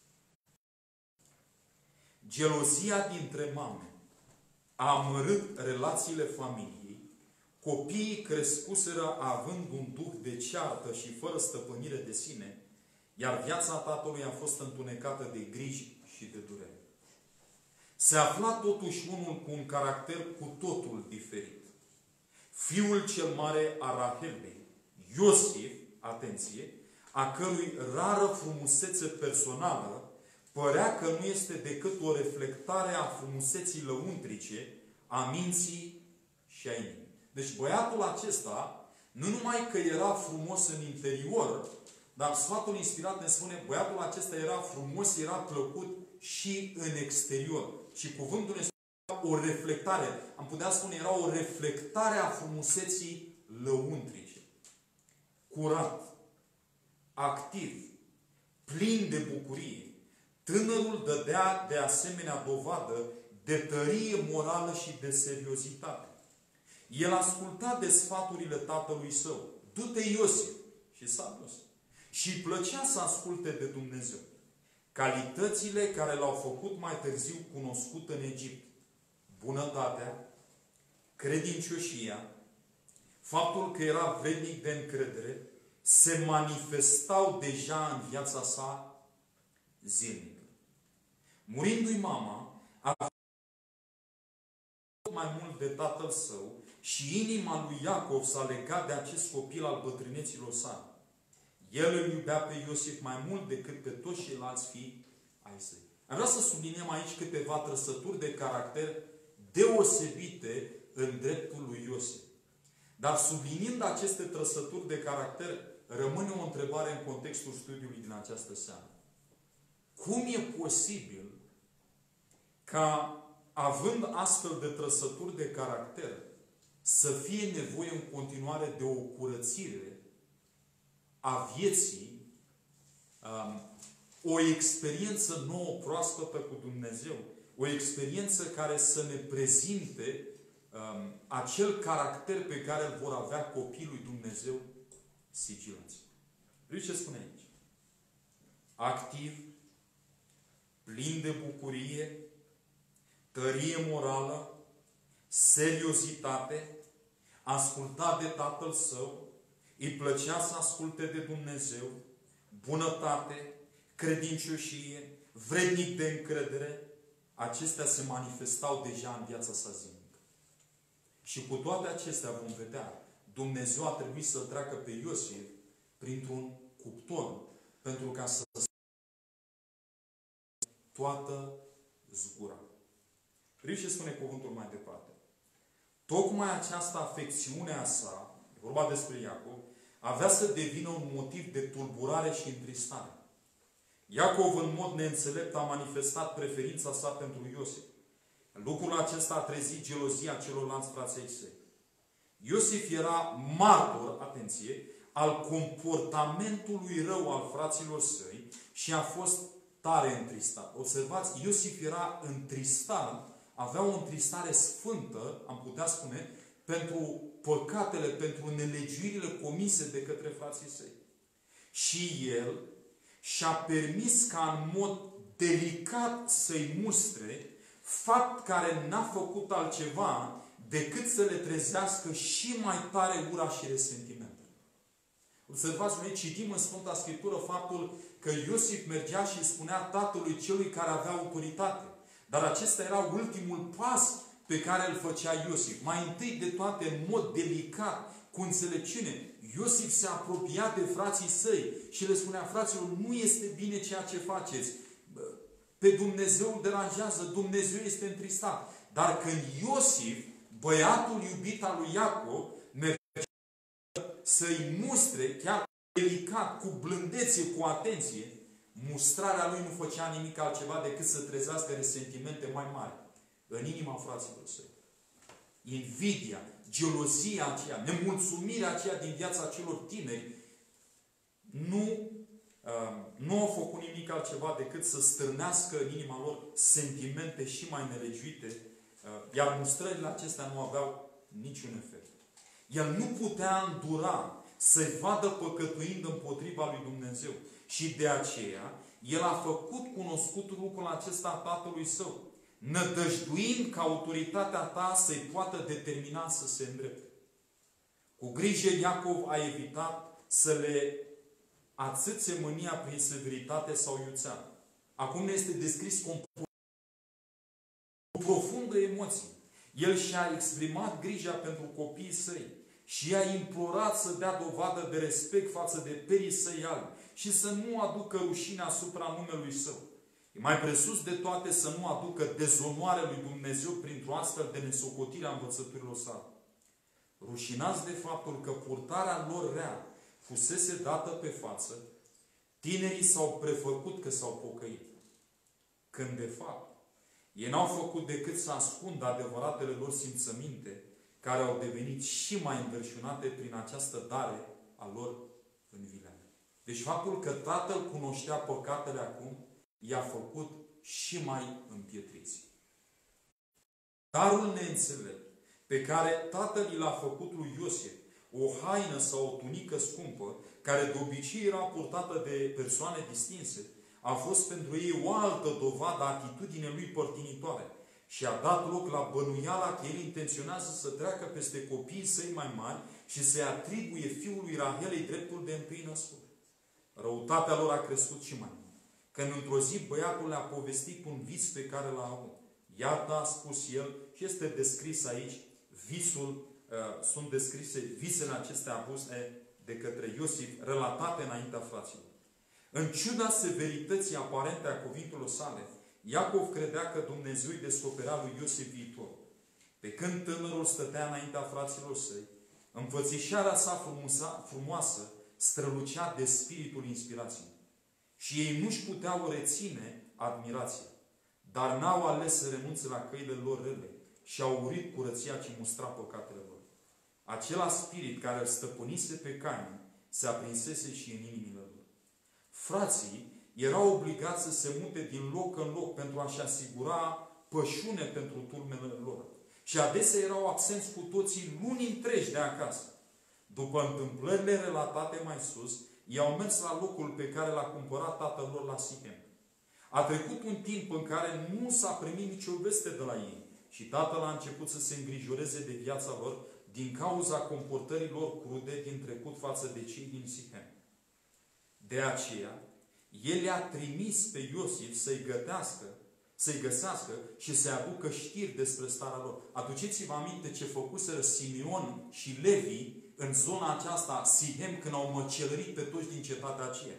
Gelozia dintre mame a amărât relațiile familiei, copiii crescuseră având un duh de ceartă și fără stăpânire de sine, iar viața tatălui a fost întunecată de griji și de durere. Se afla totuși unul cu un caracter cu totul diferit. Fiul cel mare a Rahelei, Iosif, atenție, a cărui rară frumusețe personală părea că nu este decât o reflectare a frumuseții lăuntrice, a minții și a inimii. Deci băiatul acesta, nu numai că era frumos în interior, dar Sfatul Inspirat ne spune, băiatul acesta era frumos, era plăcut și în exterior. Și cuvântul ne spune o reflectare. Am putea spune, era o reflectare a frumuseții lăuntrice. curat, activ, plin de bucurie, tânărul dădea de asemenea dovadă de tărie morală și de seriozitate. El asculta de sfaturile tatălui său. Du-te, Iosif! Și s-a dus. Și îi plăcea să asculte de Dumnezeu. Calitățile care l-au făcut mai târziu cunoscut în Egipt. Bunătatea, credincioșia, faptul că era vrednic de încredere, se manifestau deja în viața sa zilnică. Murindu-i mama, a fost mai mult de tatăl său și inima lui Iacov s-a legat de acest copil al bătrâneților sale. El îl iubea pe Iosif mai mult decât pe toți ceilalți fii ai săi. Am vrea să subliniem aici câteva trăsături de caracter deosebite în dreptul lui Iosif. Dar subliniind aceste trăsături de caracter, rămâne o întrebare în contextul studiului din această seară. Cum e posibil ca, având astfel de trăsături de caracter, să fie nevoie în continuare de o curățire a vieții, o experiență nouă, proaspătă cu Dumnezeu, o experiență care să ne prezinte acel caracter pe care îl vor avea copiii lui Dumnezeu sigilați. Vedeți ce spune aici? Activ, plin de bucurie, tărie morală, seriozitate, asculta de tatăl său, îi plăcea să asculte de Dumnezeu, bunătate, credincioșie, vrednic de încredere, acestea se manifestau deja în viața sa zilnică. Și cu toate acestea vom vedea, Dumnezeu a trebuit să treacă pe Iosif printr-un cuptor, pentru ca să toată zgura. Vreau ce spune cuvântul mai departe. Tocmai această afecțiune a sa, e vorba despre Iacov, avea să devină un motiv de tulburare și întristare. Iacov, în mod neînțelept, a manifestat preferința sa pentru Iosif. Lucrul acesta a trezit gelozia celorlalți frații săi. Iosif era martor, atenție, al comportamentului rău al fraților săi și a fost tare întristat. Observați, Iosif era întristat, avea o întristare sfântă, am putea spune, pentru păcatele, pentru nelegiuirile comise de către frații săi. Și el și-a permis ca în mod delicat să-i mustre, fapt care n-a făcut altceva decât să le trezească și mai tare ura și resentimentele. Observați, noi citim în Sfânta Scriptură faptul că Iosif mergea și îi spunea tatălui celui care avea autoritate. Dar acesta era ultimul pas pe care îl făcea Iosif. Mai întâi de toate, în mod delicat, cu înțelepciune, Iosif se apropia de frații săi și le spunea, fraților, nu este bine ceea ce faceți. Pe Dumnezeu îl deranjează, Dumnezeu este întristat. Dar când Iosif, băiatul iubit al lui Iacov, mergea să-i mustre, chiar delicat, cu blândețe, cu atenție, mustrarea lui nu făcea nimic altceva decât să trezească resentimente mai mari în inima fraților săi. Invidia, gelozia aceea, nemulțumirea aceea din viața celor tineri nu au făcut nimic altceva decât să stârnească în inima lor sentimente și mai nelegiuite, iar mustrările acestea nu aveau niciun efect. El nu putea îndura să-i vadă păcătuind împotriva lui Dumnezeu. Și de aceea, el a făcut cunoscut lucrul acesta tatălui său, nădăjduind că autoritatea ta să-i poată determina să se îndrepte. Cu grijă, Iacov a evitat să le ațâțe mânia prin severitate sau iuțeală. Acum ne este descris cu profundă emoție. El și-a exprimat grija pentru copiii săi și i-a implorat să dea dovadă de respect față de perii săi albi și să nu aducă rușine asupra numelui său. E mai presus de toate să nu aducă dezonoare lui Dumnezeu printr-o astfel de nesocotire a învățăturilor sale. Rușinați de faptul că purtarea lor rea fusese dată pe față, tinerii s-au prefăcut că s-au pocăit. Când de fapt, ei n-au făcut decât să ascundă adevăratele lor simțăminte, care au devenit și mai înverșunate prin această dare a lor în vileag. Deci faptul că tatăl cunoștea păcatele acum, i-a făcut și mai împietriți. Darul neînțelept pe care tatăl l-a făcut lui Iosif, o haină sau o tunică scumpă, care de obicei era purtată de persoane distinse, a fost pentru ei o altă dovadă a atitudinii lui părtinitoare și a dat loc la bănuiala că el intenționează să treacă peste copiii săi mai mari și să-i atribuie fiului Rahelei dreptul de întâi născut. Răutatea lor a crescut și mai mult. Când într-o zi băiatul le-a povestit un vis pe care l-a avut. Iată, a spus el, și este descris aici, sunt descrise visele acestea avute de către Iosif, relatate înaintea fraților. În ciuda severității aparente a cuvintelor sale, Iacov credea că Dumnezeu îi descoperea lui Iosif viitor. Pe când tânărul stătea înaintea fraților săi, înfățișarea sa frumoasă strălucea de spiritul inspirației. Și ei nu-și puteau reține admirația, dar n-au ales să renunțe la căile lor rele și au urit curăția ce mustra păcatele lor. Acela spirit care îl stăpânise pe Cain se aprinsese și în inimile lor. Frații erau obligați să se mute din loc în loc pentru a-și asigura pășune pentru turmele lor. Și adesea erau absenți cu toții luni întregi de acasă. După întâmplările relatate mai sus, ei au mers la locul pe care l-a cumpărat tatăl lor la Sichem. A trecut un timp în care nu s-a primit nicio veste de la ei și tatăl a început să se îngrijoreze de viața lor din cauza comportării lor crude din trecut față de cei din Sichem. De aceea, el i-a trimis pe Iosif să-i găsească și să-i aducă știri despre starea lor. Aduceți-vă aminte ce făcuseră Simeon și Levi în zona aceasta, Sichem, când au măcelărit pe toți din cetatea aceea.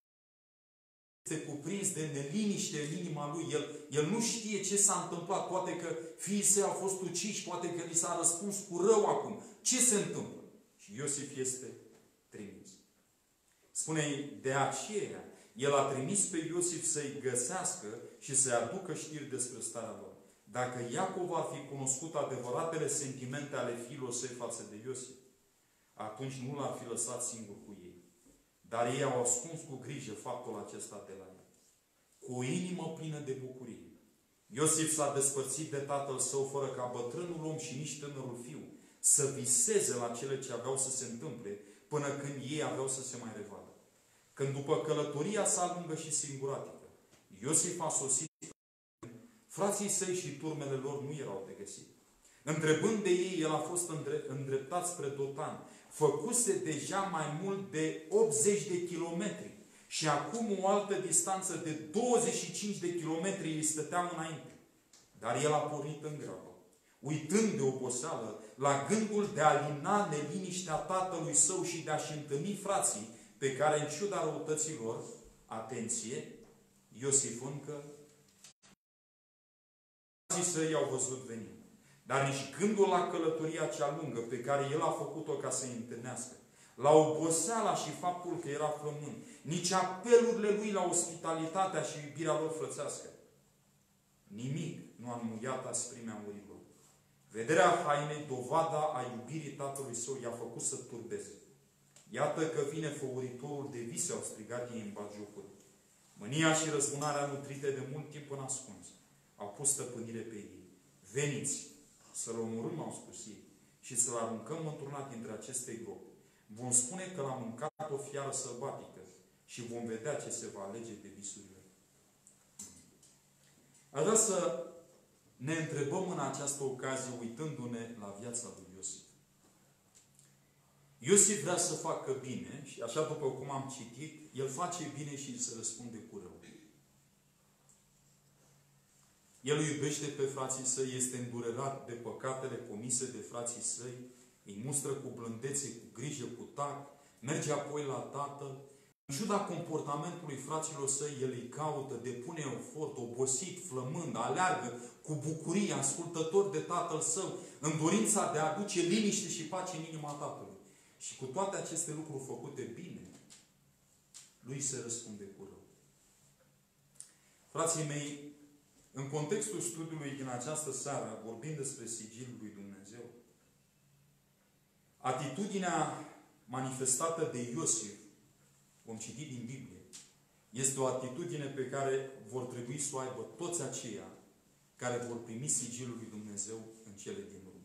Este cuprins de neliniște în inima lui. El nu știe ce s-a întâmplat. Poate că fiii săi au fost uciși, poate că li s-a răspuns cu rău acum. Ce se întâmplă? Și Iosif este trimis. Spune, de aceea, el a trimis pe Iosif să-i găsească și să-i aducă știri despre starea lor. Dacă Iacov ar fi cunoscut adevăratele sentimente ale fiilor săi față de Iosif, atunci nu l-ar fi lăsat singur cu ei. Dar ei au ascuns cu grijă faptul acesta de la el. Cu o inimă plină de bucurie. Iosif s-a despărțit de tatăl său fără ca bătrânul om și nici tânărul fiu să viseze la cele ce aveau să se întâmple până când ei aveau să se mai revadă. Când după călătoria sa lungă și singuratică, Iosif a sosit, frații săi și turmele lor nu erau de găsit. Întrebând de ei, el a fost îndreptat spre Dotan. Făcuse deja mai mult de 80 de kilometri și acum o altă distanță de 25 de kilometri îi stăteam înainte. Dar el a pornit în grabă, uitând de oboseală, la gândul de a lina neliniștea tatălui său și de a-și întâlni frații pe care, în ciuda răutăților, atenție, Iosif încă, frații săi i-au văzut venind. Dar nici gândul la călătoria cea lungă pe care el a făcut-o ca să-i întâlnească, la oboseala și faptul că era flămând, nici apelurile lui la ospitalitatea și iubirea lor frățească, nimic nu a înmuiat asprimea urilor. Vederea hainei, dovada a iubirii tatălui său, i-a făcut să turbeze. Iată că vine făuritorul de vise, au strigat ei în batjocuri. Mânia și răzbunarea nutrite de mult timp în ascuns au pus stăpânire pe ei. Veniți! Să-l omorâm, au spus ei, și să-l aruncăm într-una dintre aceste gropi. Vom spune că l-a mâncat o fiară sălbatică și vom vedea ce se va alege de visurile. Aș vrea să ne întrebăm în această ocazie, uitându-ne la viața lui Iosif. Iosif vrea să facă bine și, așa după cum am citit, el face bine și se răspunde cu rău. El îi iubește pe frații săi, este îndurerat de păcatele comise de frații săi, îi mustră cu blândețe, cu grijă, cu tact, merge apoi la tatăl. În ciuda comportamentului fraților săi, el îi caută, depune efort, obosit, flămând, aleargă cu bucurie, ascultător de tatăl său, în dorința de a aduce liniște și pace în inima tatălui. Și cu toate aceste lucruri făcute bine, lui se răspunde cu rău. Frații mei, în contextul studiului din această seară, vorbind despre sigilul lui Dumnezeu, atitudinea manifestată de Iosif vom citi din Biblie, este o atitudine pe care vor trebui să o aibă toți aceia care vor primi sigilul lui Dumnezeu în cele din urmă.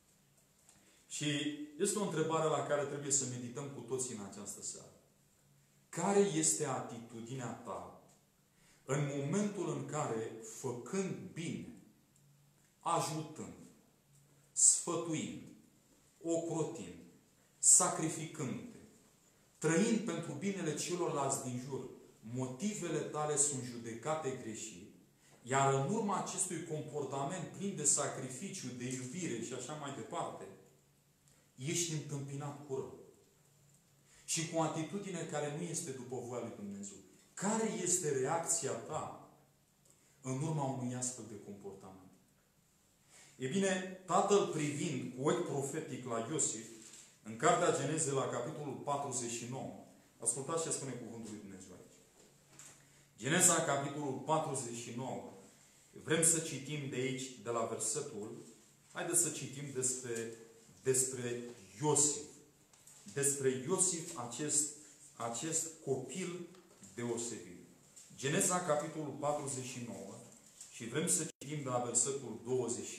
Și este o întrebare la care trebuie să medităm cu toții în această seară. Care este atitudinea ta în momentul în care, făcând bine, ajutând, sfătuind, ocrotind, sacrificând-te, trăind pentru binele celorlalți din jur, motivele tale sunt judecate greșit, iar în urma acestui comportament plin de sacrificiu, de iubire și așa mai departe, ești întâmpinat cu rău. Și cu o atitudine care nu este după voia lui Dumnezeu. Care este reacția ta în urma unui astfel de comportament? E bine, tatăl privind cu ochi profetic la Iosif, în Cartea Geneze, la capitolul 49, ascultați ce spune cuvântul lui Dumnezeu aici. Geneza, capitolul 49, vrem să citim de aici, de la versetul, haideți să citim despre Iosif. Despre Iosif, acest copil deosebit. Geneza, capitolul 49, și vrem să citim de la versetul 22.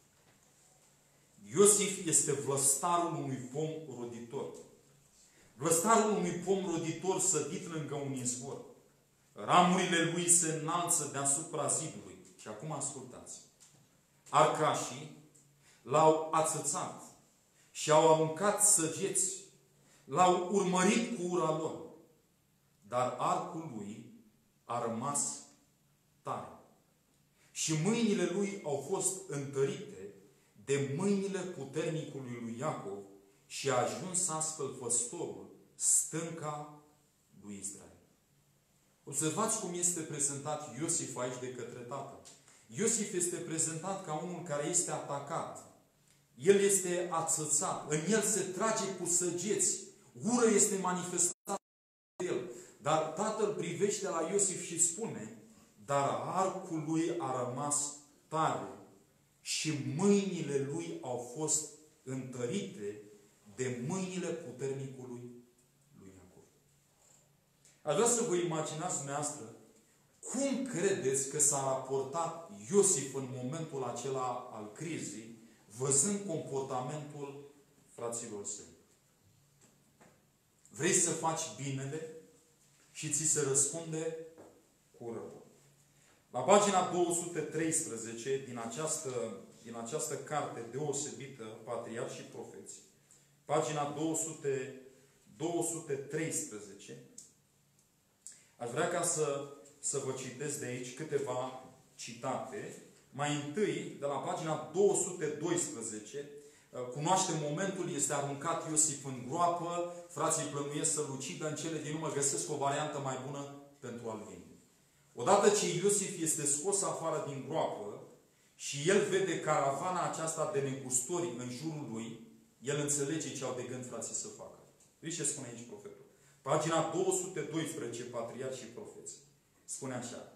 Iosif este vlăstarul unui pom roditor. Vlăstarul unui pom roditor sădit lângă un izvor. Ramurile lui se înalță deasupra zidului. Și acum ascultați. Arcașii l-au ațățat și au aruncat săgeți. L-au urmărit cu ura lor. Dar arcul lui a rămas tare. Și mâinile lui au fost întărite de mâinile puternicului lui Iacov și a ajuns astfel păstorul stânca lui Israel. Observați cum este prezentat Iosif aici de către tatăl. Iosif este prezentat ca unul care este atacat. El este ațățat. În el se trage cu săgeți. Ură este manifestată de el. Dar tatăl privește la Iosif și spune: dar arcul lui a rămas tare și mâinile lui au fost întărite de mâinile puternicului lui Iacov. Aș vrea să vă imaginați dumneavoastră cum credeți că s-a raportat Iosif în momentul acela al crizei, văzând comportamentul fraților săi. Vrei să faci binele și ți se răspunde cu rău. La pagina 213 din această carte deosebită, Patriarhi și Profeți, pagina 213, aș vrea ca să vă citesc de aici câteva citate. Mai întâi, de la pagina 212, cunoaște momentul, este aruncat Iosif în groapă, frații plănuiesc să-l ucidă, în cele din urmă găsesc o variantă mai bună pentru a-l vinde. Odată ce Iosif este scos afară din groapă și el vede caravana aceasta de negustori în jurul lui, el înțelege ce au de gând frații să facă. Uite ce spune aici profetul. Pagina 212, Patriarhi și Profeți. Spune așa.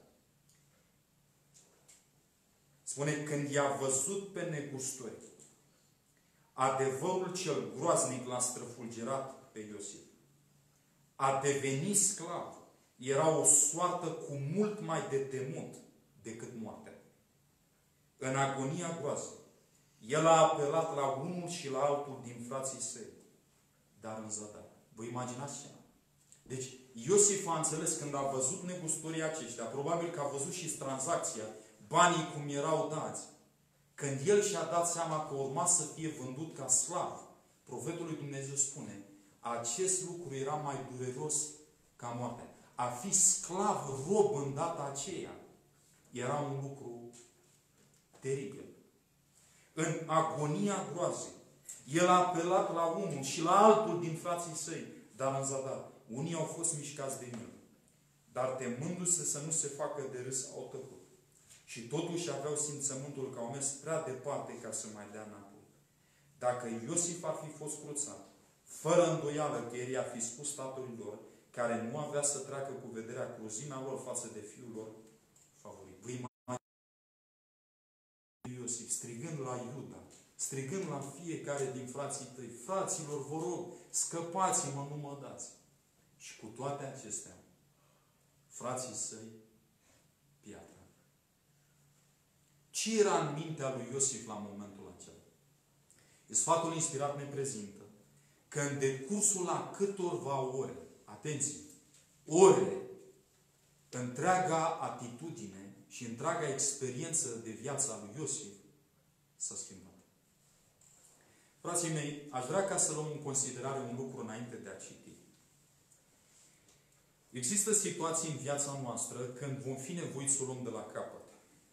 Spune: când i-a văzut pe negustori, adevărul cel groaznic l-a străfulgerat pe Iosif. A deveni sclav era o soartă cu mult mai de temut decât moartea. În agonia groază, el a apelat la unul și la altul din frații săi, dar în zadar. Vă imaginați ce? Deci, Iosif a înțeles când a văzut negustorii aceștia, probabil că a văzut și tranzacția, banii cum erau dați. Când el și-a dat seama că urma să fie vândut ca sclav, profetul lui Dumnezeu spune: acest lucru era mai dureros ca moartea. A fi sclav, rob în data aceea, era un lucru teribil. În agonia groazei, el a apelat la unul și la altul din frații săi, dar în zadar. Unii au fost mișcați de milă, dar temându-se să nu se facă de râs, au tăcut. Și totuși aveau simțământul că au mers prea departe ca să mai dea înapoi. Dacă Iosif ar fi fost cruțat, fără îndoială că el i-a fi spus tatălui lor, care nu avea să treacă cu vederea cruzimea lor față de fiul lor favorit. Vă imaginați Iosif strigând la Iuda, strigând la fiecare din frații tăi: fraților, vă rog, scăpați-mă, nu mă dați. Și cu toate acestea, frații săi, piatră. Ce era în mintea lui Iosif la momentul acela? Sfatul inspirat ne prezintă că în decursul la câtorva ore, atenție, ore, întreaga atitudine și întreaga experiență de viață a lui Iosif s-a schimbat. Frații mei, aș vrea ca să luăm în considerare un lucru înainte de a citi. Există situații în viața noastră când vom fi nevoiți să o luăm de la capăt.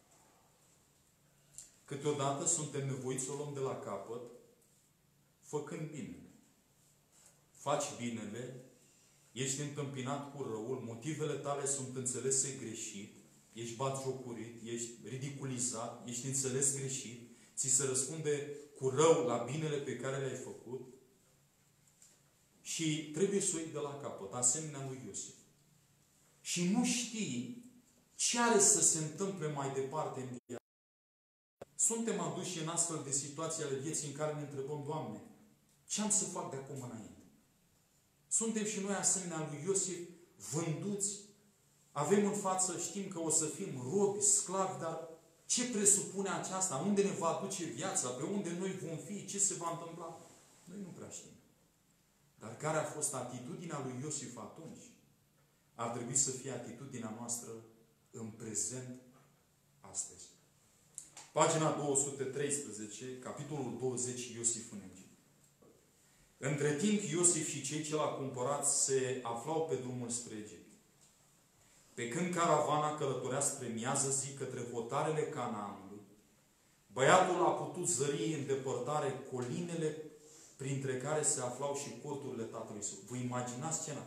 Câteodată suntem nevoiți să o luăm de la capăt făcând binele. Faci binele, ești întâmpinat cu răul, motivele tale sunt înțelese greșit, ești batjocorit, ești ridiculizat, ești înțeles greșit, ți se răspunde cu rău la binele pe care le-ai făcut și trebuie să o iei de la capăt, asemenea lui Iosif. Și nu știi ce are să se întâmple mai departe în viață. Suntem aduși în astfel de situații ale vieții în care ne întrebăm, Doamne, ce am să fac de acum înainte? Suntem și noi asemenea lui Iosif vânduți. Avem în față, știm că o să fim robi, sclavi, dar ce presupune aceasta? Unde ne va duce viața? Pe unde noi vom fi? Ce se va întâmpla? Noi nu prea știm. Dar care a fost atitudinea lui Iosif atunci? Ar trebui să fie atitudinea noastră în prezent, astăzi. Pagina 213, capitolul 20, Iosif în Egipt. Între timp, Iosif și cei ce l-au cumpărat se aflau pe drumul spre Egipt. Pe când caravana călătorea spre miază zi către hotarele Canaanului, băiatul a putut zări în depărtare colinele printre care se aflau și corturile tatălui său. Vă imaginați scena?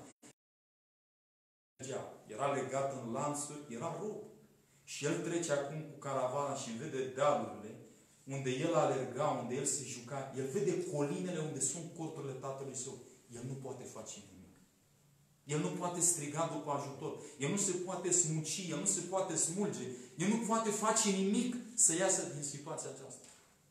Era legat în lanțuri, era rob. Și el trece acum cu caravana și vede dealurile, unde el alerga, unde el se juca. El vede colinele unde sunt corturile tatălui său. El nu poate face nimic. El nu poate striga după ajutor. El nu se poate smuci, el nu se poate smulge. El nu poate face nimic să iasă din situația aceasta.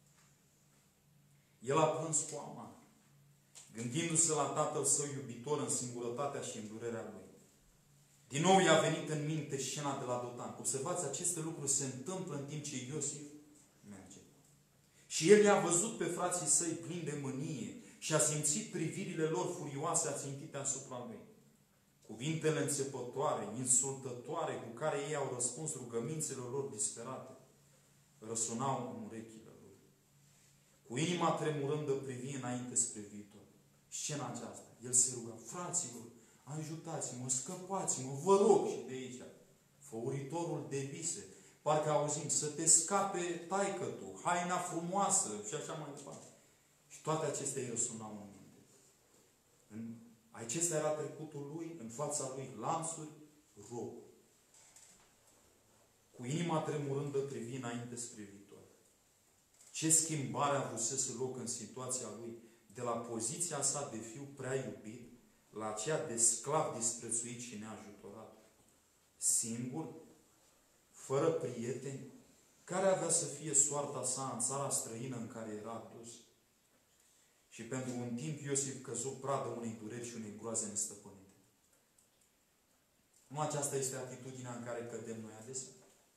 El a plâns cu amar, gândindu-se la tatăl său iubitor în singurătatea și în durerea lui. Din nou i-a venit în minte scena de la Dotan. Observați, aceste lucruri se întâmplă în timp ce Iosif merge. Și el i-a văzut pe frații săi plini de mânie și a simțit privirile lor furioase ațintite asupra lui. Cuvintele înțepătoare, insultătoare, cu care ei au răspuns rugămințelor lor disperate, răsunau în urechile lui. Cu inima tremurândă privi înainte spre viitor. Scena aceasta. El se ruga, fraților, ajutați-mă, scăpați-mă, vă rog, și de aici. Făuritorul de vise. Parcă auzim, să te scape taică-tu, haina frumoasă și așa mai departe. Și toate acestea îi răsunau în minte. Acesta era trecutul lui, în fața lui lanțuri, rob. Cu inima tremurândă privi înainte spre viitor. Ce schimbare a avusese loc în situația lui, de la poziția sa de fiu prea iubit, la aceea de sclav disprețuit și neajutorat. Singur, fără prieteni, care avea să fie soarta sa în țara străină în care era dus? Și pentru un timp Iosif căzut pradă unei dureri și unei groaze nestăpânite. Nu aceasta este atitudinea în care cădem noi adesea?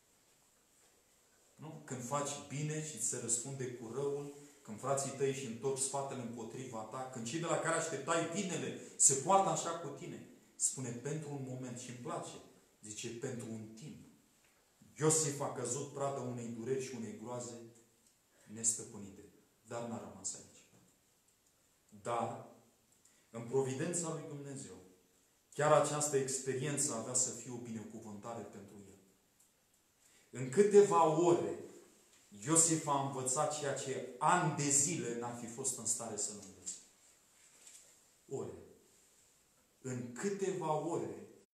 Nu? Când faci bine și ți se răspunde cu răul, când frații tăi își întorc spatele împotriva ta, când cei de la care așteptai binele se poartă așa cu tine, spune pentru un moment și îmi place. Zice pentru un timp. Iosif a căzut pradă unei dureri și unei groaze nestăpânite. Dar n-a rămas aici. Dar, în providența lui Dumnezeu, chiar această experiență avea să fie o binecuvântare pentru el. În câteva ore, Iosif a învățat ceea ce ani de zile n-ar fi fost în stare să-l învețe. Ore. În câteva ore,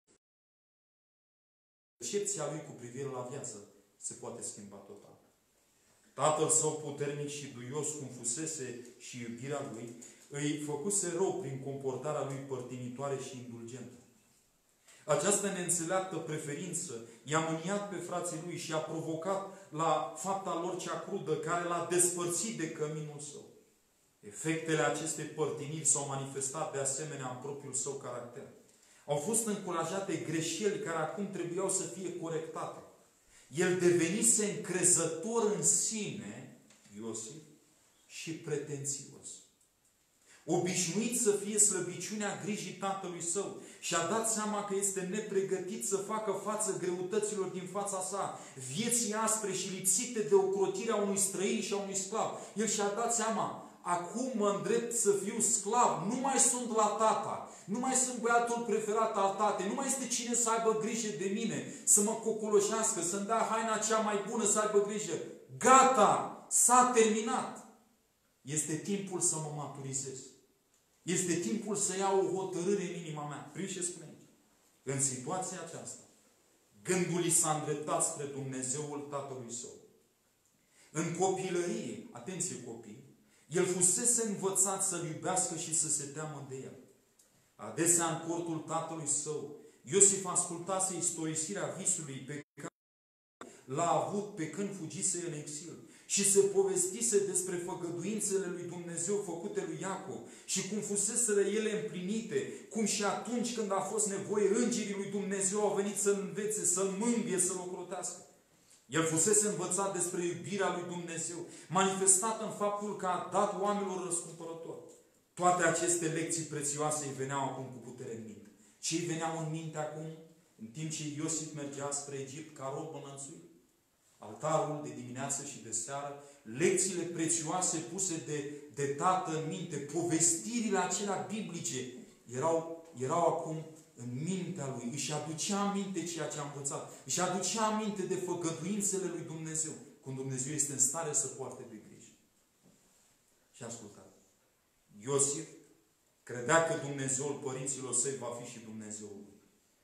percepția lui cu privire la viață se poate schimba total. Tatăl său puternic și duios cum fusese și iubirea lui, îi făcuse rău prin comportarea lui părtinitoare și indulgentă. Această neînțeleaptă preferință i-a mâniat pe frații lui și a provocat la fapta lor cea crudă care l-a despărțit de căminul său. Efectele acestei părtiniri s-au manifestat de asemenea în propriul său caracter. Au fost încurajate greșeli care acum trebuiau să fie corectate. El devenise încrezător în sine, Iosif, și pretențios. Obișnuit să fie slăbiciunea grijii tatălui său și a dat seama că este nepregătit să facă față greutăților din fața sa, vieții aspre și lipsite de ocrotirea unui străin și a unui sclav. El și-a dat seama, acum mă îndrept să fiu sclav, nu mai sunt la tata, nu mai sunt băiatul preferat al tatei, nu mai este cine să aibă grijă de mine, să mă cocoloșească, să-mi dea haina cea mai bună, să aibă grijă. Gata! S-a terminat! Este timpul să mă maturizez. Este timpul să iau o hotărâre în inima mea. Prin ce spune aici? În situația aceasta, gândul i s-a îndreptat spre Dumnezeul tatălui său. În copilărie, atenție copii, el fusese învățat să-L iubească și să se teamă de El. Adesea în cortul tatălui său, Iosif ascultase istorisirea visului pe care l-a avut pe când fugise în exil și se povestise despre făgăduințele lui Dumnezeu făcute lui Iacov și cum fuseseră ele împlinite, cum și atunci când a fost nevoie, îngerii lui Dumnezeu au venit să-l învețe, să-l mângâie, să-l ocrotească. El fusese învățat despre iubirea lui Dumnezeu, manifestată în faptul că a dat oamenilor răscumpărător. Toate aceste lecții prețioase îi veneau acum cu putere în minte. Ce îi veneau în minte acum, în timp ce Iosif mergea spre Egipt ca rob înălțuit? Altarul de dimineață și de seară, lecțiile prețioase puse de tată în minte, povestirile acelea biblice erau acum în mintea lui. Își aducea aminte ceea ce a învățat. Își aducea aminte de făgăduințele lui Dumnezeu. Cum Dumnezeu este în stare să poarte de grijă. Și ascultați. Iosif credea că Dumnezeul părinților săi va fi și Dumnezeul lui.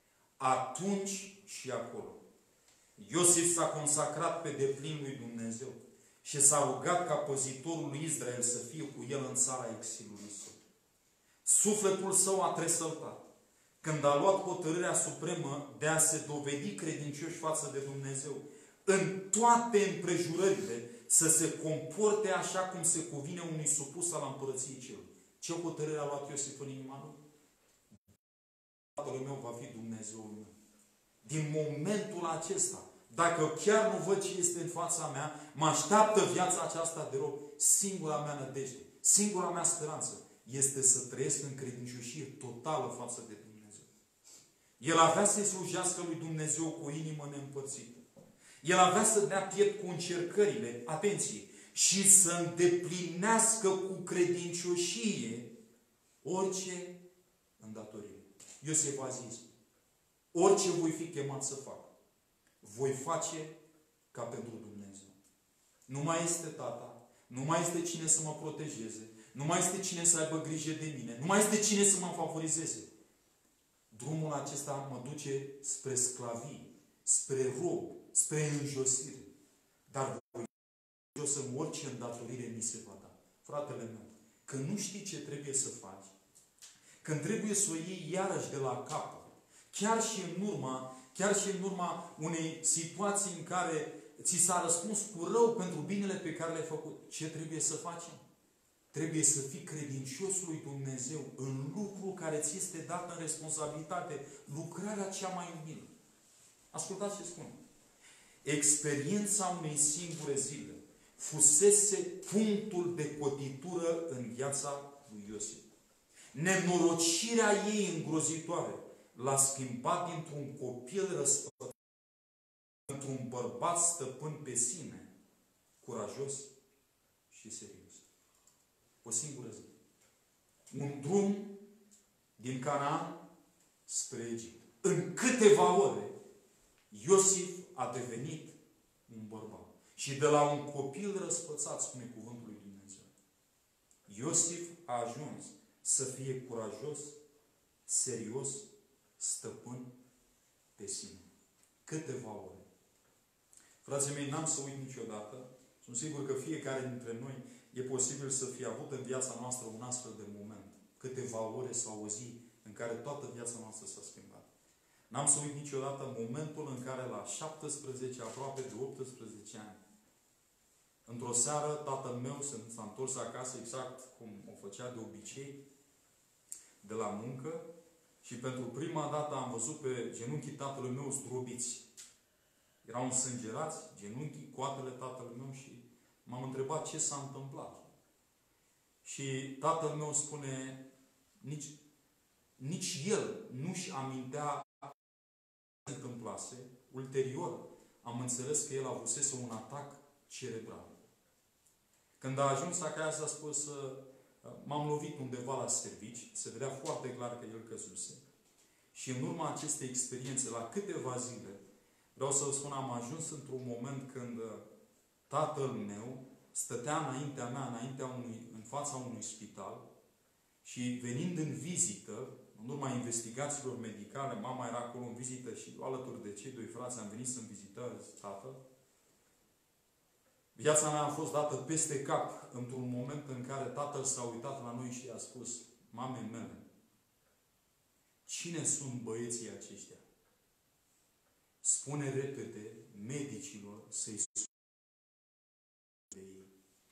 Atunci și acolo. Iosif s-a consacrat pe deplin lui Dumnezeu și s-a rugat ca păzitorul lui Israel să fie cu el în țara exilului său. Sufletul său a tresăltat când a luat hotărârea supremă de a se dovedi credincioși față de Dumnezeu. În toate împrejurările să se comporte așa cum se cuvine unui supus al împărăției cerului. Ce hotărâre a luat Iosif în inima lui? Tatăl meu va fi Dumnezeul meu. Din momentul acesta, dacă chiar nu văd ce este în fața mea, mă așteaptă viața aceasta de rob. Singura mea nădejde, singura mea speranță este să trăiesc în credincioșie totală față de Dumnezeu. El avea să-i slujească lui Dumnezeu cu o inimă neîmpărțită. El avea să dea piept cu încercările, atenție, și să îndeplinească cu credincioșie orice îndatorire. Iosif a zis, orice voi fi chemat să fac, voi face ca pentru Dumnezeu. Nu mai este tata, nu mai este cine să mă protejeze, nu mai este cine să aibă grijă de mine, nu mai este cine să mă favorizeze. Drumul acesta mă duce spre sclavie, spre rob, spre înjosire. Dar voi jos în orice îndatorire mi se va da. Fratele meu, când nu știi ce trebuie să faci, când trebuie să o iei iarăși de la capăt, chiar și în urma unei situații în care ți s-a răspuns cu rău pentru binele pe care l-ai făcut, ce trebuie să facem? Trebuie să fii credincios lui Dumnezeu în lucru care ți este dat în responsabilitate, lucrarea cea mai umilă. Ascultați ce spun. Experiența unei singure zile fusese punctul de cotitură în viața lui Iosif. Nenorocirea ei îngrozitoare l-a schimbat dintr-un copil răspătat într-un bărbat stăpân pe sine, curajos și serios. O singură zi. Un drum din Canaan spre Egipt. În câteva ore, Iosif a devenit un bărbat. Și de la un copil răspățat, spune cuvântul lui Dumnezeu, Iosif a ajuns să fie curajos, serios, stăpân pe sine. Câteva ore. Frații mei, n-am să uit niciodată. Sunt sigur că fiecare dintre noi e posibil să fie avut în viața noastră un astfel de moment. Câteva ore sau o zi în care toată viața noastră s-a schimbat. N-am să uit niciodată momentul în care la 17, aproape de 18 ani, într-o seară, tatăl meu s-a întors acasă exact cum o făcea de obicei, de la muncă, Și pentru prima dată am văzut pe genunchii tatălui meu zdrobiți. Erau însângerați, genunchii, coatele tatălui meu și m-am întrebat ce s-a întâmplat. Și tatăl meu spune, nici el nu-și amintea ce se întâmplase. Ulterior am înțeles că el avusese un atac cerebral. Când a ajuns acasă a spus, m-am lovit undeva la servici, se vedea foarte clar că el căzuse. Și în urma acestei experiențe, la câteva zile, vreau să vă spun, am ajuns într-un moment când tatăl meu stătea înaintea mea, în fața unui spital și venind în vizită, în urma investigațiilor medicale, mama era acolo în vizită și alături de cei doi frați am venit să-mi vizităm tatăl. Viața mea a fost dată peste cap într-un moment în care tatăl s-a uitat la noi și a spus, mamei mele, cine sunt băieții aceștia? Spune repede medicilor să-i spune de ei.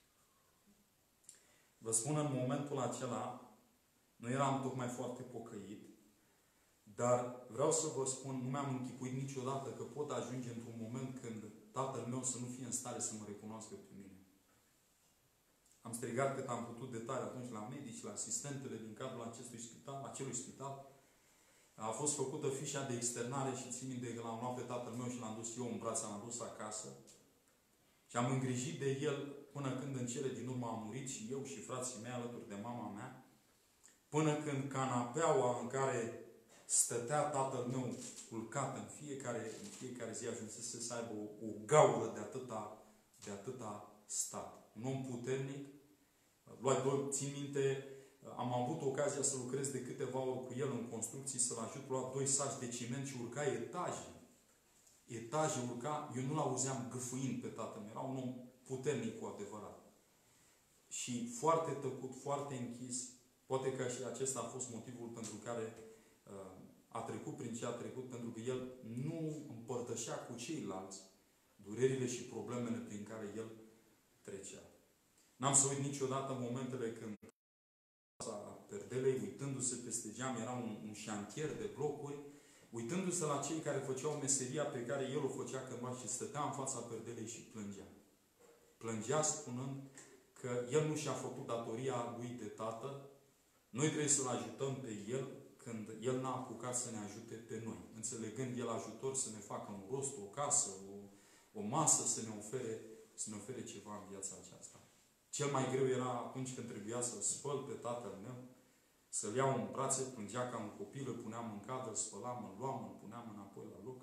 Vă spun, în momentul acela, nu eram tocmai foarte pocăit, dar vreau să vă spun, nu mi-am închipuit niciodată că pot ajunge într-un moment când tatăl meu să nu fie în stare să mă recunoască pe mine. Am strigat cât am putut de tare atunci la medici, la asistentele din cadrul acelui spital. A fost făcută fișa de externare și țin minte că l-am luat pe tatăl meu și l-am dus eu în brațe, l-am dus acasă. Și am îngrijit de el până când în cele din urmă am murit și eu și frații mei alături de mama mea. Până când canapeaua în care stătea tatăl meu culcat în fiecare zi ajunsese să aibă o gaură de atâta stat. Un om puternic. Țin minte, am avut ocazia să lucrez de câteva ori cu el în construcții, să-l ajut, lua 2 saci de ciment și urca etaje. Etaje urca, eu nu l-auzeam gâfâind pe tatăl meu. Era un om puternic cu adevărat. Și foarte tăcut, foarte închis. Poate că și acesta a fost motivul pentru care a trecut prin ce a trecut, pentru că el nu împărtășea cu ceilalți durerile și problemele prin care el trecea. N-am să uit niciodată momentele când perdelei, uitându-se peste geam, era un șantier de blocuri, uitându-se la cei care făceau meseria pe care el o făcea cândva și stătea în fața perdelei și plângea. Plângea spunând că el nu și-a făcut datoria lui de tată, noi trebuie să-l ajutăm pe el când el n-a apucat să ne ajute pe noi. Înțelegând el ajutor să ne facă un rost, o casă, o masă, să ne ofere ceva în viața aceasta. Cel mai greu era atunci când trebuia să-l spăl pe tatăl meu, să-l iau în brațe, plângea ca un copil, îl puneam în cadă, îl spălam, îl luam, îl puneam înapoi la loc.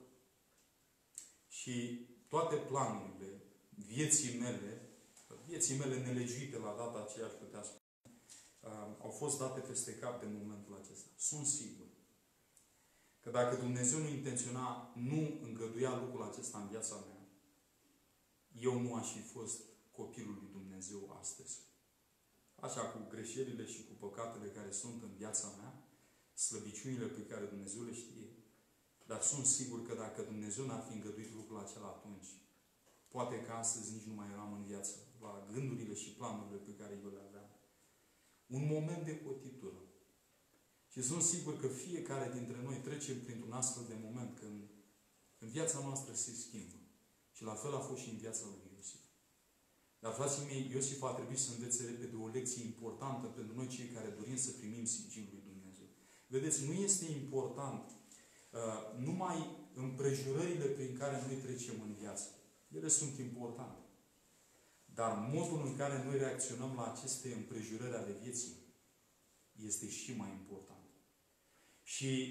Și toate planurile vieții mele nelegiuite la data aceea, aș putea spune, au fost date peste cap de momentul acesta. Sunt sigur că dacă Dumnezeu nu intenționa, nu îngăduia lucrul acesta în viața mea, eu nu aș fi fost copilul lui Dumnezeu astăzi. Așa, cu greșelile și cu păcatele care sunt în viața mea, slăbiciunile pe care Dumnezeu le știe, dar sunt sigur că dacă Dumnezeu n-ar fi îngăduit lucrul acela atunci, poate că astăzi nici nu mai eram în viață, la gândurile și planurile pe care eu le aveam. Un moment de cotitură. Și sunt sigur că fiecare dintre noi trecem printr-un astfel de moment când viața noastră se schimbă. Și la fel a fost și în viața lui Iosif. Dar, frații mei, Iosif a trebuit să învețe repede o lecție importantă pentru noi cei care dorim să primim sigilul lui Dumnezeu. Vedeți, nu este important numai împrejurările prin care noi trecem în viață. Ele sunt importante. Dar modul în care noi reacționăm la aceste împrejurări ale vieții este și mai important. Și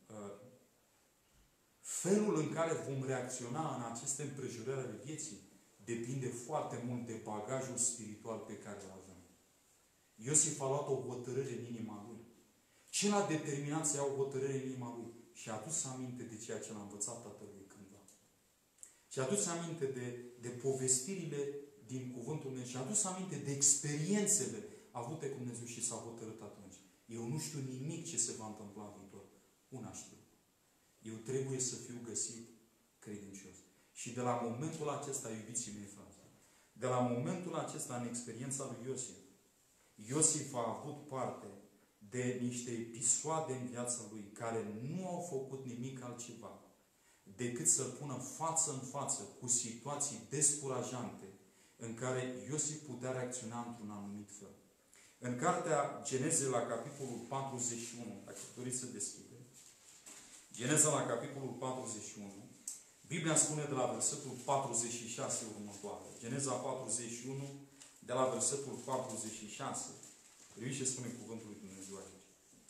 felul în care vom reacționa în aceste împrejurări ale vieții depinde foarte mult de bagajul spiritual pe care îl avem. Iosif a luat o hotărâre în inima lui. Ce l-a determinat să ia o hotărâre în inima lui? Și a adus aminte de ceea ce l-a învățat tatălui cândva. Și a adus aminte de povestirile din Cuvântul Dumnezeu. Și a adus aminte de experiențele avute cu Dumnezeu și s-a hotărât atunci. Eu nu știu nimic ce se va întâmpla în viitor. Una știu. Eu trebuie să fiu găsit credincios. Și de la momentul acesta, iubiții mei frați, de la momentul acesta în experiența lui Iosif, Iosif a avut parte de niște episoade în viața lui care nu au făcut nimic altceva decât să-l pună față în față cu situații descurajante în care Iosif putea reacționa într-un anumit fel. În cartea Geneze, la capitolul 41, dacă doriți să deschidem, Geneza la capitolul 41, Biblia spune de la versetul 46 următoare. Geneza 41, de la versetul 46. Priviți ce spune cuvântul lui Dumnezeu aici.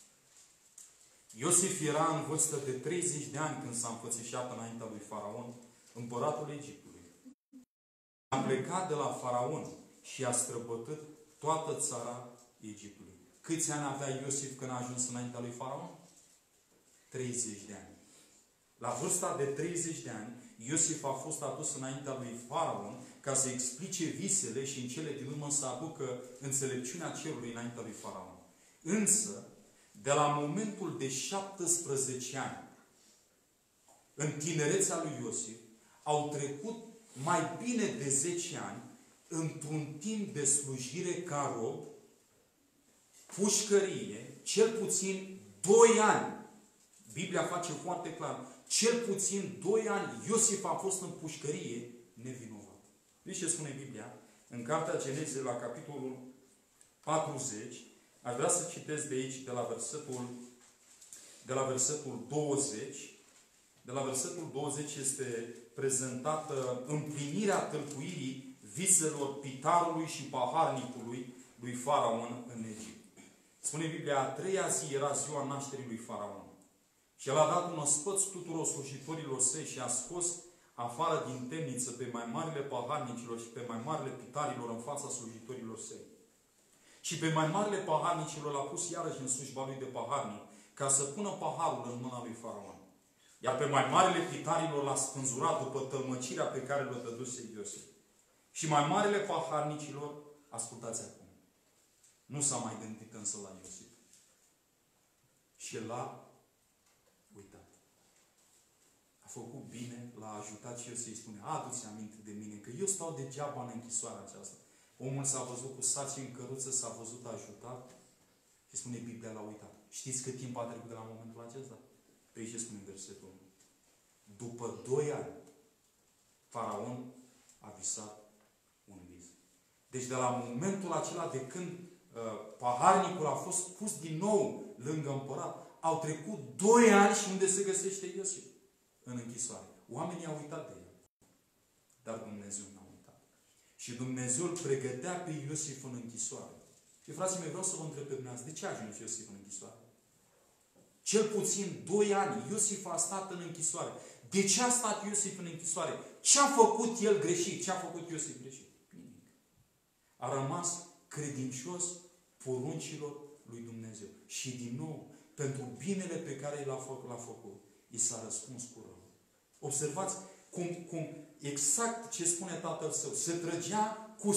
Iosif era în vârstă de 30 de ani când s-a înfățișat înaintea lui Faraon, împăratul Egiptului. A plecat de la Faraon și a străbătut toată țara Egiptului. Câți ani avea Iosif când a ajuns înaintea lui Faraon? 30 de ani. La vârsta de 30 de ani, Iosif a fost adus înaintea lui Faraon ca să explice visele și în cele din urmă să aducă înțelepciunea cerului înaintea lui Faraon. Însă, de la momentul de 17 ani, în tinerețea lui Iosif, au trecut mai bine de 10 ani într-un timp de slujire ca rob, pușcărie, cel puțin 2 ani. Biblia face foarte clar. Cel puțin 2 ani Iosif a fost în pușcărie nevinovat. Deci ce spune Biblia? În cartea Geneze, la capitolul 40, aș vrea să citesc de aici, de la versetul 20. De la versetul 20 este prezentată împlinirea tâlcuirii viselor pitarului și paharnicului lui Faraon în Egipt. Spune Biblia, a 3-a zi era ziua nașterii lui Faraon. Și el a dat un ospăț tuturor slujitorilor săi și a scos afară din temniță pe mai marile paharnicilor și pe mai marile pitarilor în fața slujitorilor săi. Și pe mai marile paharnicilor l-a pus iarăși în slujba lui de paharnic, ca să pună paharul în mâna lui Faraon. Iar pe mai marile pitarilor l-a spânzurat după tălmăcirea pe care le-o dăduse Iosif. Și mai marile paharnicilor, ascultați acum, nu s-a mai gândit însă la Iosif. Și el l-a uitat. A făcut bine, l-a ajutat și Iosif îi spune, adu-ți aminte de mine, că eu stau degeaba în închisoarea aceasta. Omul s-a văzut cu saci în căruță, s-a văzut ajutat și spune Biblia, l-a uitat. Știți cât timp a trecut de la momentul acesta? Pe ce spune versetul 1? După 2 ani, Faraon a visat un vis. Deci de la momentul acela de când paharnicul a fost pus din nou lângă împărat, au trecut 2 ani și unde se găsește Iosif? În închisoare. Oamenii au uitat de el. Dar Dumnezeu n-a uitat. Și Dumnezeu îl pregătea pe Iosif în închisoare. Și frații mei, vreau să vă întreb pe dumneavoastră, de ce a ajuns Iosif în închisoare? Cel puțin 2 ani Iosif a stat în închisoare. De ce a stat Iosif în închisoare? Ce a făcut el greșit? Ce a făcut Iosif greșit? Nimic. A rămas credincios poruncilor lui Dumnezeu. Și din nou, pentru binele pe care l-a făcut, i s-a răspuns cu rău. Observați cum exact ce spune tatăl său. Se trăgea cu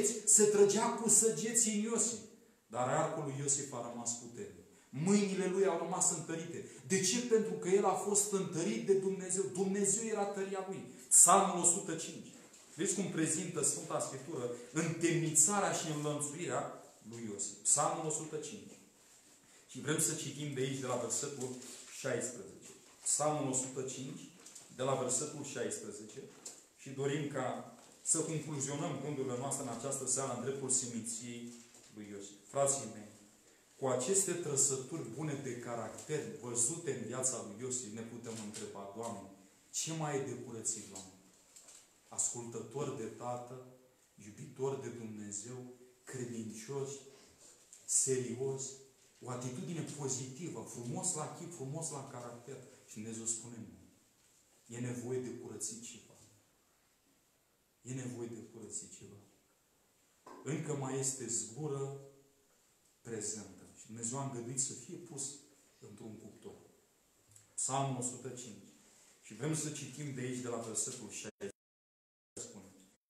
săgeți în Iosif. Dar arcul lui Iosif a rămas puternic. Mâinile lui au rămas întărite. De ce? Pentru că el a fost întărit de Dumnezeu. Dumnezeu era tăria lui. Psalmul 105. Vezi cum prezintă Sfânta Scriptură întemnițarea și înlănțuirea lui Iosif. Psalmul 105. Și vrem să citim de aici, de la versetul 16. Psalmul 105, de la versetul 16. Și dorim ca să concluzionăm gândurile noastre în această seară în dreptul seminției lui Iosif. Frații mei, cu aceste trăsături bune de caracter văzute în viața lui Iosif, ne putem întreba, Doamne, ce mai e de curățit la noi? Ascultător de Tată, iubitor de Dumnezeu, credincios, serios, o atitudine pozitivă, frumos la chip, frumos la caracter. Și Dumnezeu spune, nu. E nevoie de curățit ceva. E nevoie de curățit ceva. Încă mai este zgură prezentă. Și Dumnezeu a îngăduit să fie pus într-un cuptor. Psalmul 105. Și vrem să citim de aici, de la versetul 6. Spune.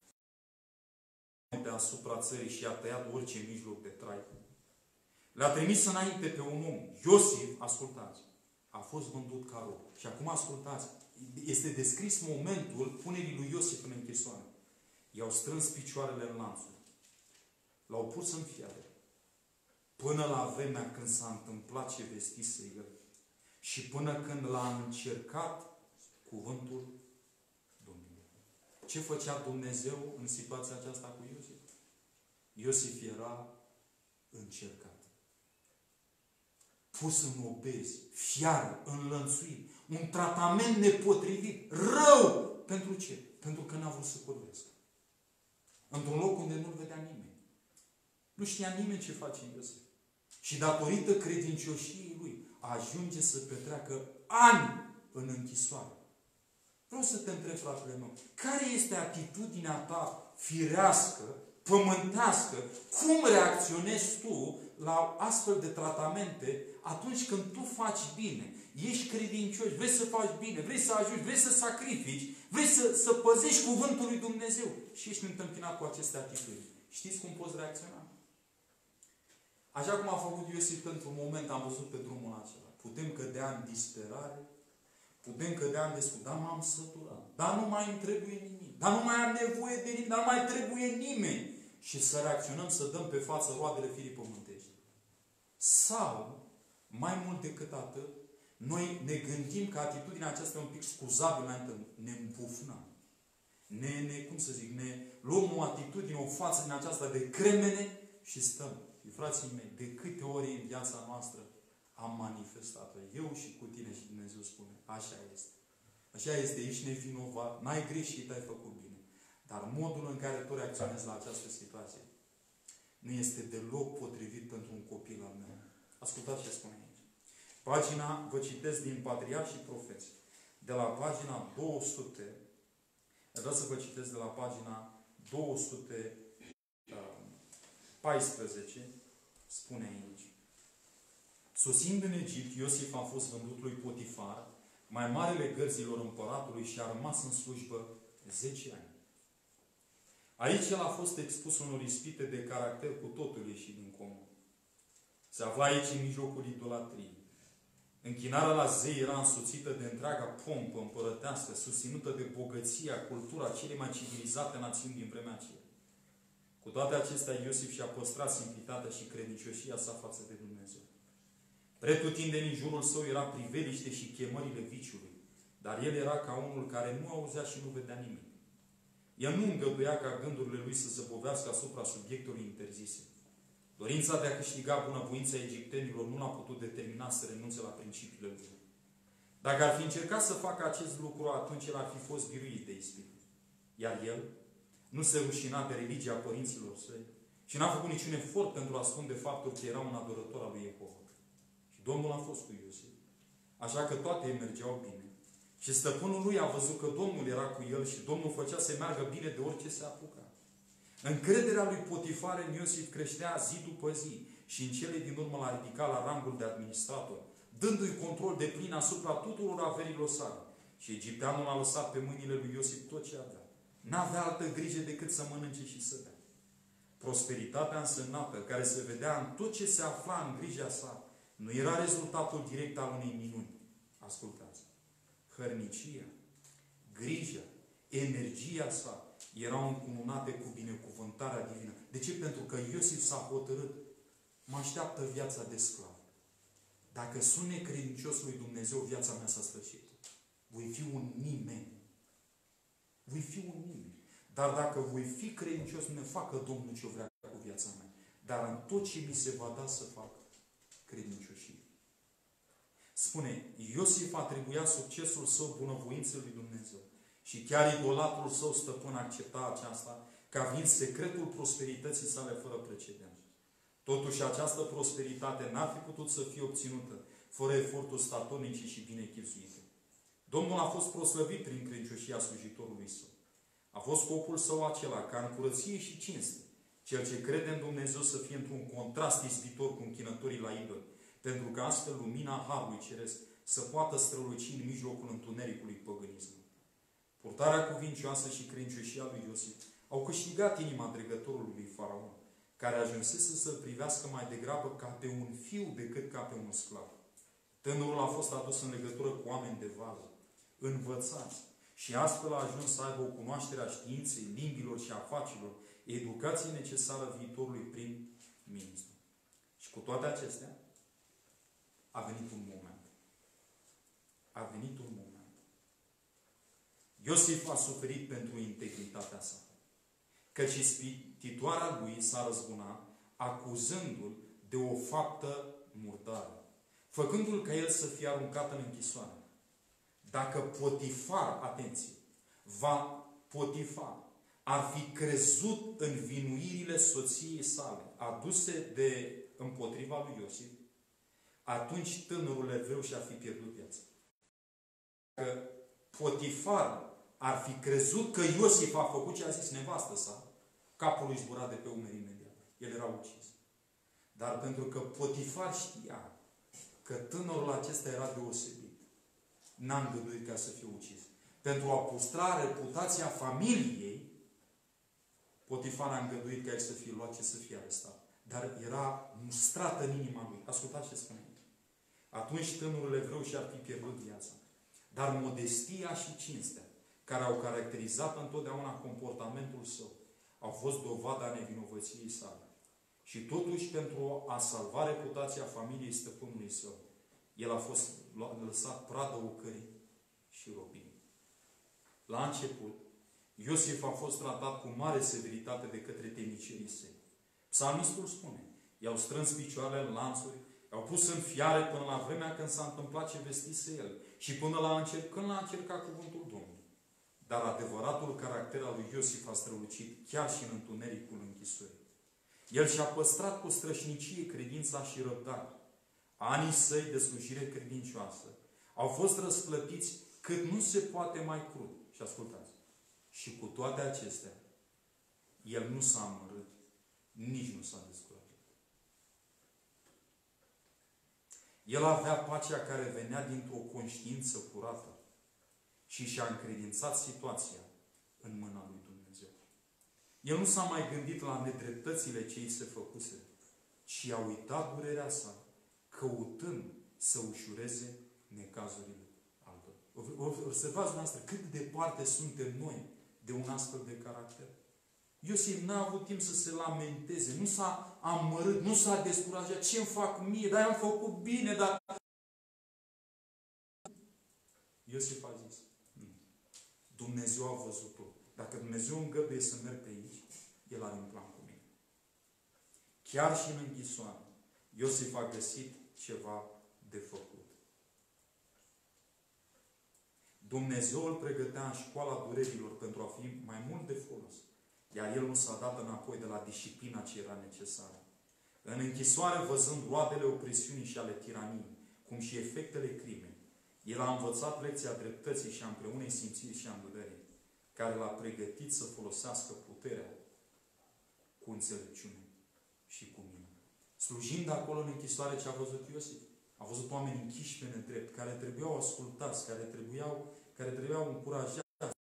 Deasupra țării și a tăiat orice mijloc de trai. Le-a trimis înainte pe un om. Iosif, ascultați, a fost vândut ca rob. Și acum ascultați, este descris momentul punerii lui Iosif în închisoare. I-au strâns picioarele în lanțuri. L-au pus în fiare. până la vremea când s-a întâmplat ce vestise el și până când l-a încercat cuvântul Domnului. Ce făcea Dumnezeu în situația aceasta cu Iosif? Iosif era încercat. Pus în obezi, fiară, înlănțuit, un tratament nepotrivit, rău. Pentru ce? Pentru că n-a vrut să curvească. Într-un loc unde nu-l vedea nimeni. Nu știa nimeni ce face Iosif. Și datorită credincioșiei lui, ajunge să petreacă ani în închisoare. Vreau să te întreb, fratele meu, care este atitudinea ta firească, pământească? Cum reacționezi tu la astfel de tratamente atunci când tu faci bine? Ești credincios, vrei să faci bine, vrei să ajungi, vrei să sacrifici, vrei să păzești cuvântul lui Dumnezeu și ești întâmpinat cu aceste atitudini. Știți cum poți reacționa? Așa cum a făcut Iosif într-un moment, am văzut pe drumul acela. Putem cădea în disperare, putem cădea în descurs, dar m-am săturat, dar nu mai îmi trebuie nimic, dar nu mai am nevoie de nimic, dar nu mai trebuie nimeni. Și să reacționăm, să dăm pe față roadele firii pământești. Sau, mai mult decât atât, noi ne gândim că atitudinea aceasta e un pic scuzabilă, ne îmbufnăm. Cum să zic, ne luăm o atitudine, o față din aceasta de cremene și stăm. Și frații mei, de câte ori în viața noastră am manifestat-o, eu și cu tine, și Dumnezeu spune, așa este. Așa este, ești nevinovat, n-ai greșit, ai făcut bine. Dar modul în care tu reacționezi la această situație nu este deloc potrivit pentru un copil al meu. Ascultați ce spune aici. Pagina, vă citesc din Patriarhi și Profeți. De la pagina 200, vreau să vă citesc de la pagina 214, spune aici. Sosind în Egipt, Iosif a fost vândut lui Potifar, mai marele gărzilor împăratului, și a rămas în slujbă 10 ani. Aici el a fost expus unor ispite de caracter cu totul ieșit din comun. Se afla aici în mijlocul idolatriei. Închinarea la zei era însoțită de întreaga pompă împărătească, susținută de bogăția, cultura celei mai civilizate națiuni din vremea aceea. Cu toate acestea, Iosif și-a păstrat simplitatea și credincioșia sa față de Dumnezeu. Pretutindeni în jurul său era priveliște și chemările viciului, dar el era ca unul care nu auzea și nu vedea nimic. El nu îngăduia ca gândurile lui să se bovească asupra subiectului interzise. Dorința de a câștiga bunăvoința egiptenilor nu l-a putut determina să renunțe la principiile lui. Dacă ar fi încercat să facă acest lucru, atunci el ar fi fost biruit de ispite. Iar el nu se rușina de religia părinților săi și n-a făcut niciun efort pentru a ascunde faptul că era un adorator al lui Jehova. Și Domnul a fost cu Iosif. Așa că toate mergeau bine. Și stăpânul lui a văzut că Domnul era cu el și Domnul făcea să meargă bine de orice se apuca. Încrederea lui Potifar în Iosif creștea zi după zi și în cele din urmă l-a ridicat la rangul de administrator, dându-i control deplin asupra tuturor averilor sale. Și egipteanul a lăsat pe mâinile lui Iosif tot ce avea. N-avea altă grijă decât să mănânce și să bea. Prosperitatea însemnată, care se vedea în tot ce se afla în grija sa, nu era rezultatul direct al unei minuni. Ascultați! Hărnicia, grija, energia sa erau încununate cu binecuvântarea divină. De ce? Pentru că Iosif s-a hotărât. Mă așteaptă viața de sclav. Dacă sunt necredincios lui Dumnezeu, viața mea s-a sfârșit. Voi fi un nimeni. Voi fi un nimeni. Dar dacă voi fi credincios, nu ne facă Domnul ce vrea cu viața mea. Dar în tot ce mi se va da să fac, credincioșie. Spune, Iosif atribuia succesul său bunăvoinței lui Dumnezeu. Și chiar idolatrul său stăpân accepta aceasta ca fiind secretul prosperității sale fără precedent. Totuși, această prosperitate n-ar fi putut să fie obținută fără eforturi statornice și bine chipzuite. Domnul a fost proslăvit prin credincioșia slujitorului său. A fost scopul său acela, ca în curăție și cinste, cel ce crede în Dumnezeu să fie într-un contrast izbitor cu închinătorii la idoli, pentru că astfel lumina Harului Ceresc să poată străluci în mijlocul întunericului păgânismului. Purtarea cuvincioasă și credincioșia lui Iosif au câștigat inima dregătorului lui Faraon, care ajunsese să-l privească mai degrabă ca pe un fiu decât ca pe un sclav. Tânărul a fost adus în legătură cu oameni de vază, învățați, și astfel a ajuns să aibă o cunoaștere a științei, limbilor și afacerilor, educație necesară viitorului prim-ministru. Și cu toate acestea, a venit un moment. A venit un moment. Iosif a suferit pentru integritatea sa. Căci ispititoarea lui s-a răzbunat, acuzându-l de o faptă murdară, făcându-l ca el să fie aruncat în închisoare. Dacă Potifar, atenție, Potifar ar fi crezut în vinuirile soției sale aduse de împotriva lui Iosif, atunci tânărul evreu și-ar fi pierdut viața. Dacă Potifar ar fi crezut că Iosif a făcut ce a zis nevastă sa, capul lui zbura de pe umeri imediat. El era ucis. Dar pentru că Potifar știa că tânărul acesta era deosebit, n-a îngăduit ca să fie ucis. Pentru a păstra reputația familiei, Potifar a îngăduit ca el să fie luat și să fie arestat. Dar era mustrată în inima lui. Ascultați ce spune. Atunci tânărul evreu și-ar fi pierdut viața. Dar modestia și cinstea, care au caracterizat întotdeauna comportamentul său, au fost dovada nevinovăției sale. Și totuși, pentru a salva reputația familiei stăpânului său, el a fost lăsat pradă ocării și robiei. La început, Iosif a fost tratat cu mare severitate de către temnicerii săi. Psalmistul spune, i-au strâns picioarele în lanțuri, i-au pus în fiare până la vremea când s-a întâmplat ce vestise el și până la când l-a încercat cuvântul Domnului. Dar adevăratul caracter al lui Iosif a strălucit chiar și în întunericul închisorii. El și-a păstrat cu strășnicie credința și răbdarea. Anii săi de slujire credincioasă au fost răsplătiți cât nu se poate mai crud. Și ascultați. Și cu toate acestea, el nu s-a amărât, nici nu s-a descurajat. El avea pacea care venea dintr-o conștiință curată și și-a încredințat situația în mâna lui Dumnezeu. El nu s-a mai gândit la nedreptățile ce îi se făcuse, ci a uitat durerea sa, căutând să ușureze necazurile altora. Observați noastră cât de departe suntem noi de un astfel de caracter. Iosif n-a avut timp să se lamenteze, nu s-a amărât, nu s-a descurajat. Ce-mi fac mie? Dar am făcut bine, dar... Iosif a zis, Dumnezeu a văzut-o. Dacă Dumnezeu îngăduie să merg pe aici, El are un plan cu mine. Chiar și în închisoare, Iosif a găsit ceva de făcut. Dumnezeu îl pregătea în școala durerilor pentru a fi mai mult de folos. Iar el nu s-a dat înapoi de la disciplina ce era necesară. În închisoare, văzând roadele opresiunii și ale tiraniei, cum și efectele crimei, el a învățat lecția dreptății și a împreunei simțirii și a îndurării, care l-a pregătit să folosească puterea cu înțelepciune și cu minune. Slujind acolo în închisoare, ce a văzut Iosif? A văzut oameni închiși pe nedrept, care trebuiau ascultați, care trebuiau încurajați.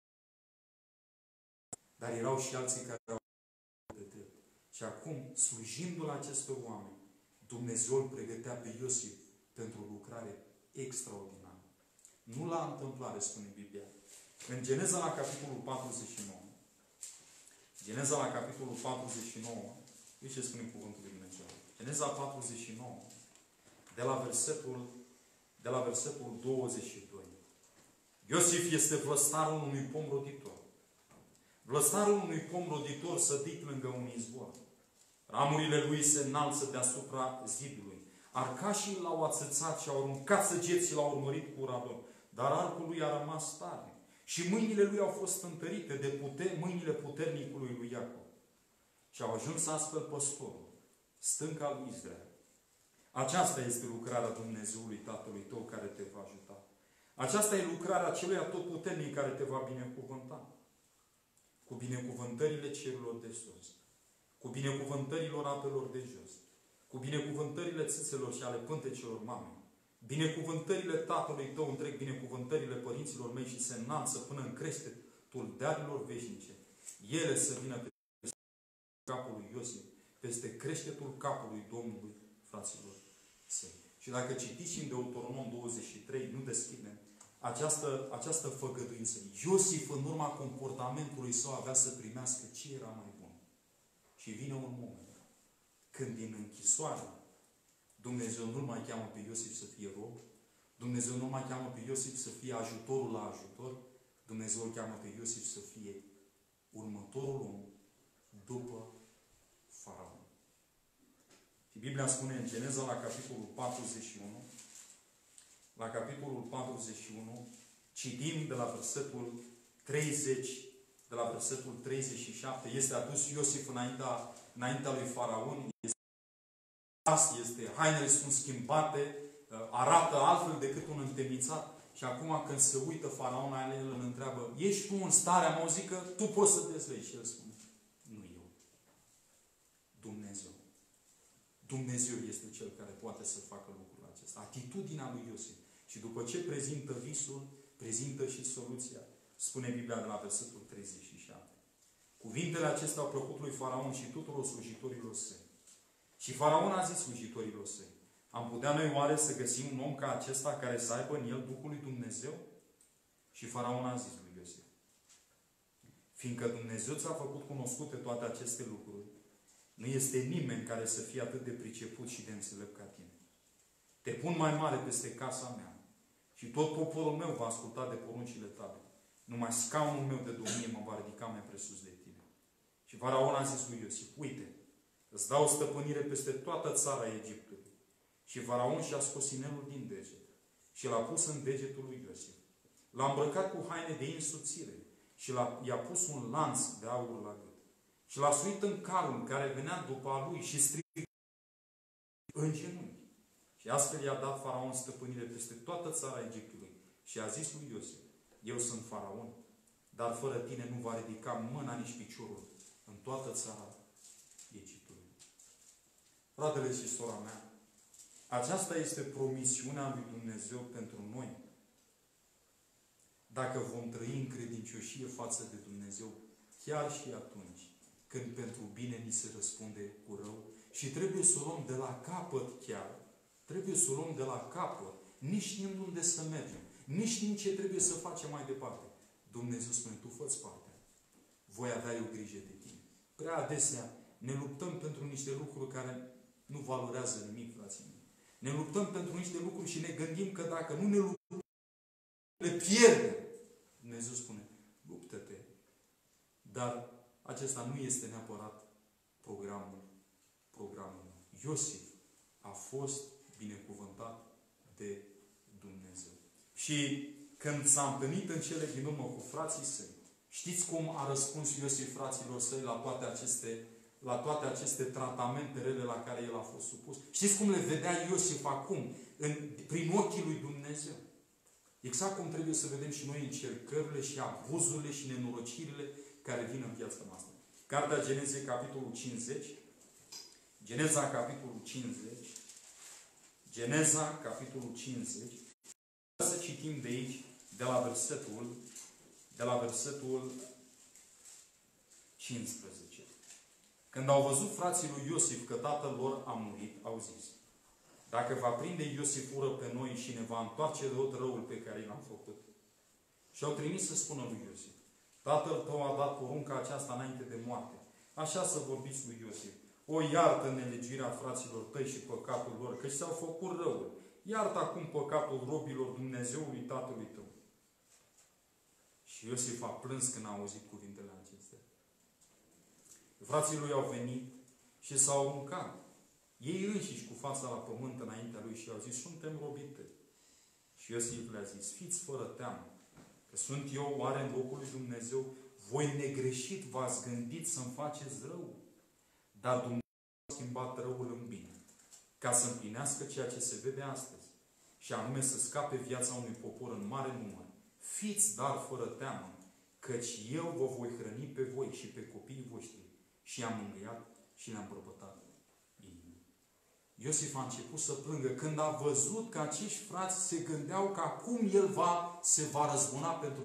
Dar erau și alții care erau de drept. Și acum, slujindu-l acestor oameni, Dumnezeu îl pregătea pe Iosif pentru o lucrare extraordinară. Nu la întâmplare, spune Biblia. În Geneza, la capitolul 49. Geneza, la capitolul 49. Uite ce spune cuvântul lui Dumnezeu. Geneza 49. De la versetul 22. Iosif este vlăstarul unui pom roditor. Vlăstarul unui pom roditor sădit lângă un izvor. Ramurile lui se înalță deasupra zidului. Arcașii l-au ațățat și au aruncat săgeți și l-au urmărit cu urador. Dar arcul lui a rămas tare. Și mâinile lui au fost întărite de mâinile puternicului lui Iacov. Și au ajuns astfel păstorul, stânca lui Israel. Aceasta este lucrarea Dumnezeului Tatălui tău care te va ajuta. Aceasta e lucrarea celui atotputernic care te va binecuvânta. Cu binecuvântările cerurilor de sus, cu binecuvântărilor apelor de jos, cu binecuvântările țâțelor și ale pântecelor mamei, binecuvântările tatălui tău întreg, binecuvântările părinților mei și se înalță până în creștetul dearilor veșnice. Ele să vină peste capul lui Iosif, peste creștetul capului Domnului fraților săi. Și dacă citiți în Deuteronom 23, nu deschidem, această făgăduință. Iosif, în urma comportamentului său, avea să primească ce era mai bun. Și vine un moment când din închisoare Dumnezeu nu-l mai cheamă pe Iosif să fie rob. Dumnezeu nu mai cheamă pe Iosif să fie ajutorul la ajutor. Dumnezeu îl cheamă pe Iosif să fie următorul om după Faraon. Și Biblia spune în Geneza la capitolul 41, la capitolul 41, citim de la versetul 30, de la versetul 37, este adus Iosif înaintea lui Faraon, hainele sunt schimbate, arată altfel decât un întemnițat. Și acum când se uită Faraon la el, îl întreabă, ești tu în starea, mă zic că tu poți să dezlegi. Și el spune, nu eu. Dumnezeu. Dumnezeu este Cel care poate să facă lucrul acesta. Atitudinea lui Iosif. Și după ce prezintă visul, prezintă și soluția. Spune Biblia de la versetul 37. Cuvintele acestea au plăcut lui Faraon și tuturor slujitorilor săi. Și Faraon a zis slujitorilor săi, am putea noi oare să găsim un om ca acesta care să aibă în el Duhul lui Dumnezeu? Și Faraon a zis lui Iosif, fiindcă Dumnezeu ți-a făcut cunoscute toate aceste lucruri, nu este nimeni care să fie atât de priceput și de înțelept ca tine. Te pun mai mare peste casa mea și tot poporul meu va asculta de poruncile tale. Numai scaunul meu de domnie mă va ridica mai presus de tine. Și Faraon a zis lui Iosif, uite, îți dau stăpânire peste toată țara Egiptului. Și Faraon și-a scos inelul din deget și l-a pus în degetul lui Iosif. L-a îmbrăcat cu haine de însuțire și i-a pus un lanț de aur la gât. Și l-a suit în calul care venea după a lui și strigă în genunchi. Și astfel i-a dat Faraon stăpânire peste toată țara Egiptului. Și a zis lui Iosif, eu sunt Faraon, dar fără tine nu va ridica mâna nici piciorul în toată țara Egiptului. Fratele și sora mea, aceasta este promisiunea lui Dumnezeu pentru noi. Dacă vom trăi în credincioșie față de Dumnezeu, chiar și atunci când pentru bine ni se răspunde cu rău și trebuie să o luăm de la capăt chiar. Trebuie să o luăm de la capăt. Nici știm unde să mergem. Nici știm ce trebuie să facem mai departe. Dumnezeu spune, tu fă-ți partea. Voi avea eu grijă de tine. Prea adesea ne luptăm pentru niște lucruri care nu valorează nimic, frații mei. Ne luptăm pentru niște lucruri și ne gândim că dacă nu ne luptăm, le pierdem. Dumnezeu spune, luptă-te. Dar acesta nu este neapărat programul. Iosif a fost binecuvântat de Dumnezeu. Și când s-a întâlnit în cele din urmă cu frații săi, știți cum a răspuns Iosif fraților săi la toate aceste tratamente rele la care el a fost supus? Știți cum le vedea Iosif acum, prin ochii lui Dumnezeu? Exact cum trebuie să vedem și noi încercările și abuzurile și nenorocirile care vin în viața noastră. Cartea Genezei, capitolul 50. Geneza, capitolul 50. Geneza, capitolul 50. Să citim de aici, de la versetul 15. Când au văzut frații lui Iosif că tatăl lor a murit, au zis, dacă va prinde Iosif ură pe noi și ne va întoarce de tot răul pe care l-am făcut. Și au trimis să spună lui Iosif, tatăl tău a dat porunca aceasta înainte de moarte. Așa să vorbiți lui Iosif. O, iartă nelegiuirea fraților tăi și păcatul lor, căci s-au făcut răul. Iartă acum păcatul robilor Dumnezeului tatălui tău. Și Iosif a plâns când a auzit cuvintele acestea. Frații lui au venit și s-au aruncat. Ei înșiși cu fața la pământ înaintea lui și au zis, suntem robii tăi. Și Iosif le-a zis, fiți fără teamă, că sunt eu oare în locul lui Dumnezeu? Voi negreșit v-ați gândit să-mi faceți rău. Dar Dumnezeu a schimbat răul în bine, ca să împlinească ceea ce se vede astăzi, și anume să scape viața unui popor în mare număr. Fiți dar fără teamă, căci eu vă voi hrăni pe voi și pe copiii voștri. Și i-am mângâiat și le-am propătat inima. Iosif a început să plângă când a văzut că acești frați se gândeau că acum el se va răzbuna pentru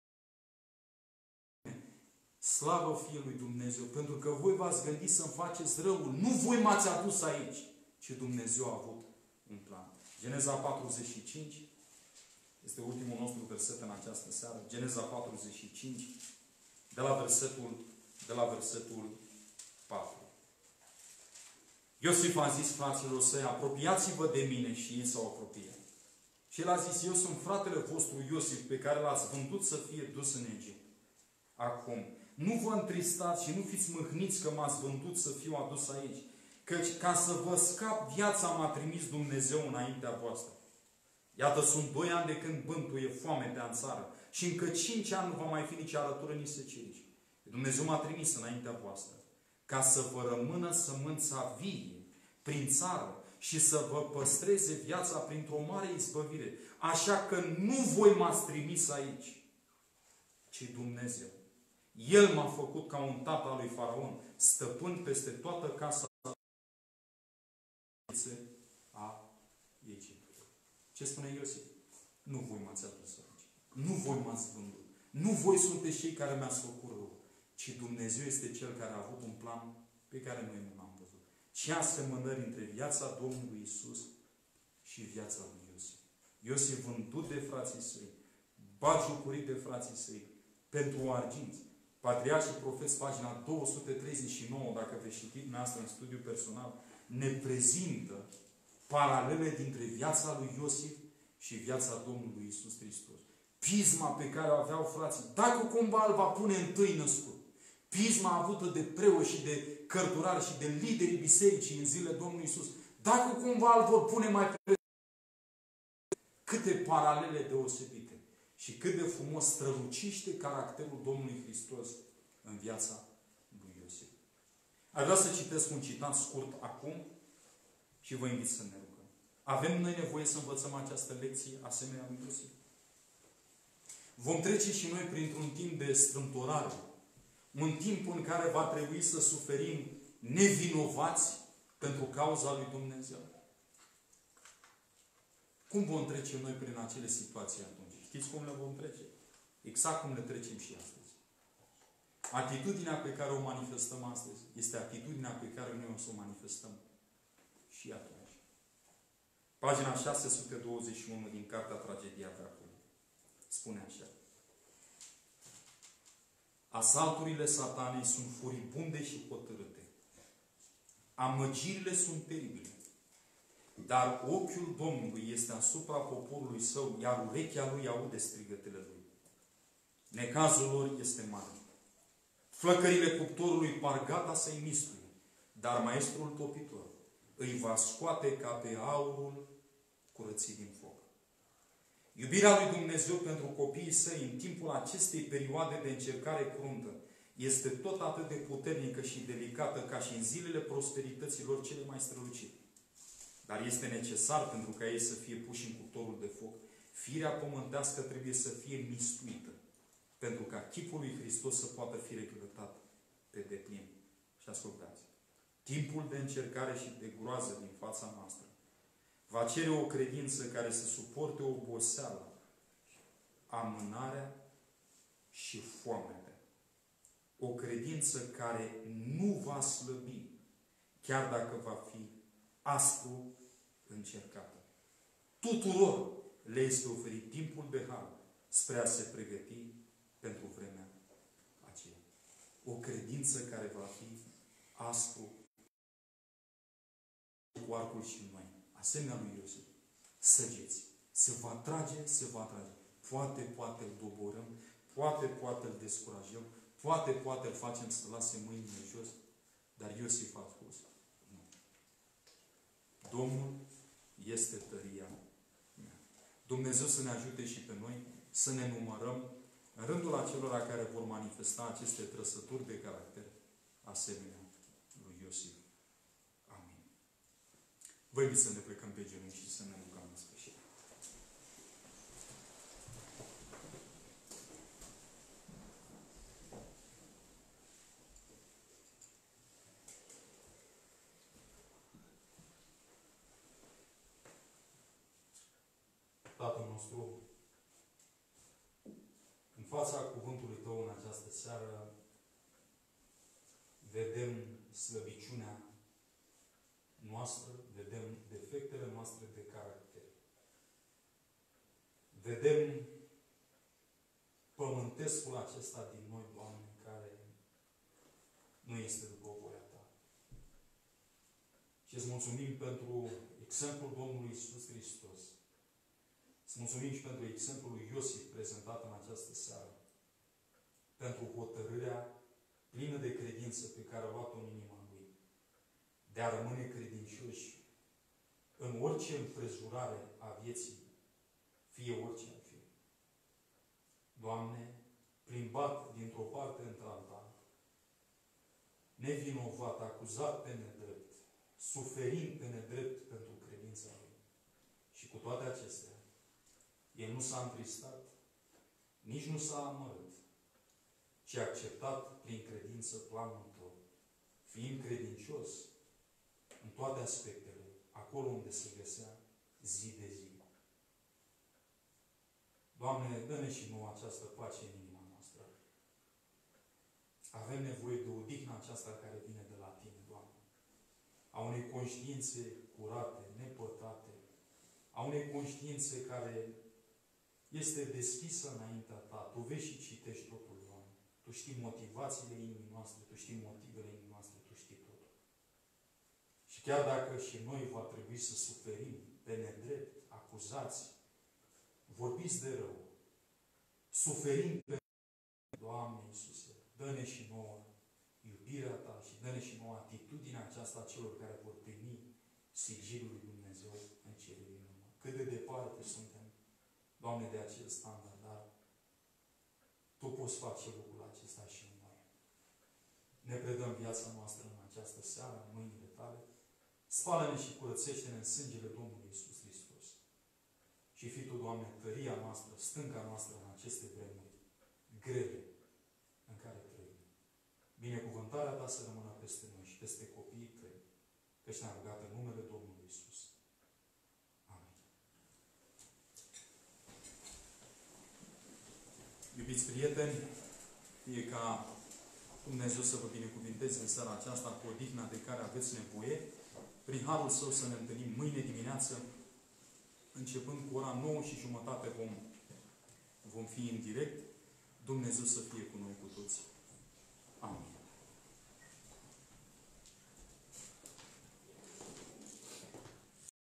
slavă fie lui Dumnezeu, pentru că voi v-ați gândit să-mi faceți răul. Nu voi m-ați adus aici, ci Dumnezeu a avut un plan. Geneza 45 este ultimul nostru verset în această seară. Geneza 45, de la versetul 4. Iosif a zis fraților săi, apropiați-vă de mine, și ei s-au apropiat. Și el a zis, eu sunt fratele vostru Iosif, pe care l-ați vândut să fie dus în Egipt. Acum, nu vă întristați și nu fiți mâhniți că m-ați vândut să fiu adus aici, căci ca să vă scap viața m-a trimis Dumnezeu înaintea voastră. Iată, sunt 2 ani de când bântuie foametea în țară și încă 5 ani nu va mai fi nici arătură, nici secerici. Dumnezeu m-a trimis înaintea voastră ca să vă rămână sămânța vie prin țară și să vă păstreze viața printr-o mare izbăvire. Așa că nu voi m-ați trimis aici, ci Dumnezeu. El m-a făcut ca un tată al lui Faraon, stăpân peste toată casa a Egiptului. Ce spune Iosif? Nu voi m-ați adus aici. Nu voi m-ați vândut. Nu voi sunteți cei care mi-ați făcut rău, ci Dumnezeu este Cel care a avut un plan pe care noi nu l-am văzut. Ce asemănări între viața Domnului Iisus și viața lui Iosif. Iosif vândut de frații săi, batjocorit de frații săi, pentru arginți. Patriarhi și Profeți, pagina 239, dacă veți citi dumneavoastră în studiu personal, ne prezintă paralele dintre viața lui Iosif și viața Domnului Iisus Hristos. Pisma pe care o aveau frații, dacă cumva îl va pune întâi născut, pisma avută de preoți și de cărturari și de liderii bisericii în zilele Domnului Iisus, dacă cumva îl vor pune mai pe câte paralele deosebite și cât de frumos străluciște caracterul Domnului Hristos în viața lui Iosif. Aș vrea să citesc un citat scurt acum și vă invit să ne rugăm. Avem noi nevoie să învățăm această lecție asemenea lui Iosif? Vom trece și noi printr-un timp de strâmtorare, un timp în care va trebui să suferim nevinovați pentru cauza lui Dumnezeu. Cum vom trece noi prin acele situații atunci? Știți cum le vom trece? Exact cum le trecem și astăzi. Atitudinea pe care o manifestăm astăzi este atitudinea pe care noi o să o manifestăm și atunci. Pagina 621 din Cartea Tragedia Veacului spune așa. Asalturile satanei sunt furibunde și hotărâte. Amăgirile sunt teribile. Dar ochiul Domnului este asupra poporului său, iar urechea lui aude strigătele lui. Necazul lor este mare. Flăcările cuptorului par gata să-i mistuie, dar maestrul topitor îi va scoate ca pe aurul curățit din foc. Iubirea lui Dumnezeu pentru copiii săi în timpul acestei perioade de încercare cruntă este tot atât de puternică și delicată ca și în zilele prosperităților cele mai strălucite. Dar este necesar pentru ca ei să fie puși în cuptorul de foc. Firea pământească trebuie să fie mistuită pentru ca chipul lui Hristos să poată fi regătat pe deplin. Și ascultați. Timpul de încercare și de groază din fața noastră va cere o credință care să suporte oboseala, amânarea și foametea. O credință care nu va slăbi, chiar dacă va fi aspru încercată. Tuturor le este oferit timpul de har spre a se pregăti pentru vremea aceea. O credință care va fi aspru cu arcul și noi. Asemenea lui Iosif. Săgeți. Se va trage, se va trage. Poate îl doborâm, poate îl descurajăm, poate îl facem să lase mâinile jos, dar Iosif a spus, nu. Domnul este tăria mea. Dumnezeu să ne ajute și pe noi să ne numărăm în rândul acelora care vor manifesta aceste trăsături de caracter asemenea lui Iosif. Amin. Vă invit să ne plecăm pe genunchi și să ne rugăm în sfârșit. Tatăl nostru, în fața cuvântului Tău în această seară, vedem slăbiciunea noastră, vedem defectele noastre de caracter. Vedem pământescul acesta din noi, Doamne, care nu este după voia Ta. Și îți mulțumim pentru exemplul Domnului Iisus Hristos. Îți mulțumim și pentru exemplul lui Iosif prezentat în această seară. Pentru hotărârea plină de credință pe care a luat-o în inima lui. De a rămâne credincioși în orice împrejurare a vieții, fie orice ar fi. Doamne, plimbat dintr-o parte într-alta, nevinovat, acuzat pe nedrept, suferind pe nedrept pentru credința lui. Și cu toate acestea, el nu s-a întristat, nici nu s-a amărât, ci a acceptat prin credință planul tău, fiind credincios în toate aspectele, acolo unde se găsea zi de zi. Doamne, dă-ne și nouă această pace în inima noastră. Avem nevoie de odihna aceasta care vine de la Tine, Doamne. A unei conștiințe curate, nepătate, a unei conștiințe care este deschisă înaintea Ta. Tu vezi și citești totul, Doamne. Tu știi motivațiile inimii noastre, Tu știi motivele inimii noastre, Tu știi totul. Și chiar dacă și noi va trebui să suferim pe nedrept, acuzați, vorbiți de rău, suferind pe Doamne Iisuse, dă-ne și nouă iubirea Ta și dă-ne și nouă atitudinea aceasta a celor care vor primi sigilul lui Dumnezeu în cele din urmă. Cât de departe suntem, Doamne, de acel standard, dar Tu poți face lucrul acesta și în noi. Ne predăm viața noastră în această seară, în mâinile Tale. Spală-ne și curățește-ne în sângele Domnului Iisus Hristos. Și fii Tu, Doamne, tăria noastră, stânca noastră în aceste vremuri grele în care trăim. Binecuvântarea Ta să rămână peste noi și peste copiii Tăi, căci ne-am rugat în numele Domnului Iisus. Amin. Iubiți prieteni, fie ca Dumnezeu să vă binecuvinteze în seara aceasta cu odihna de care aveți nevoie, prin harul Său să ne întâlnim mâine dimineață, începând cu ora 9:30 vom fi în direct. Dumnezeu să fie cu noi cu toți. Amin.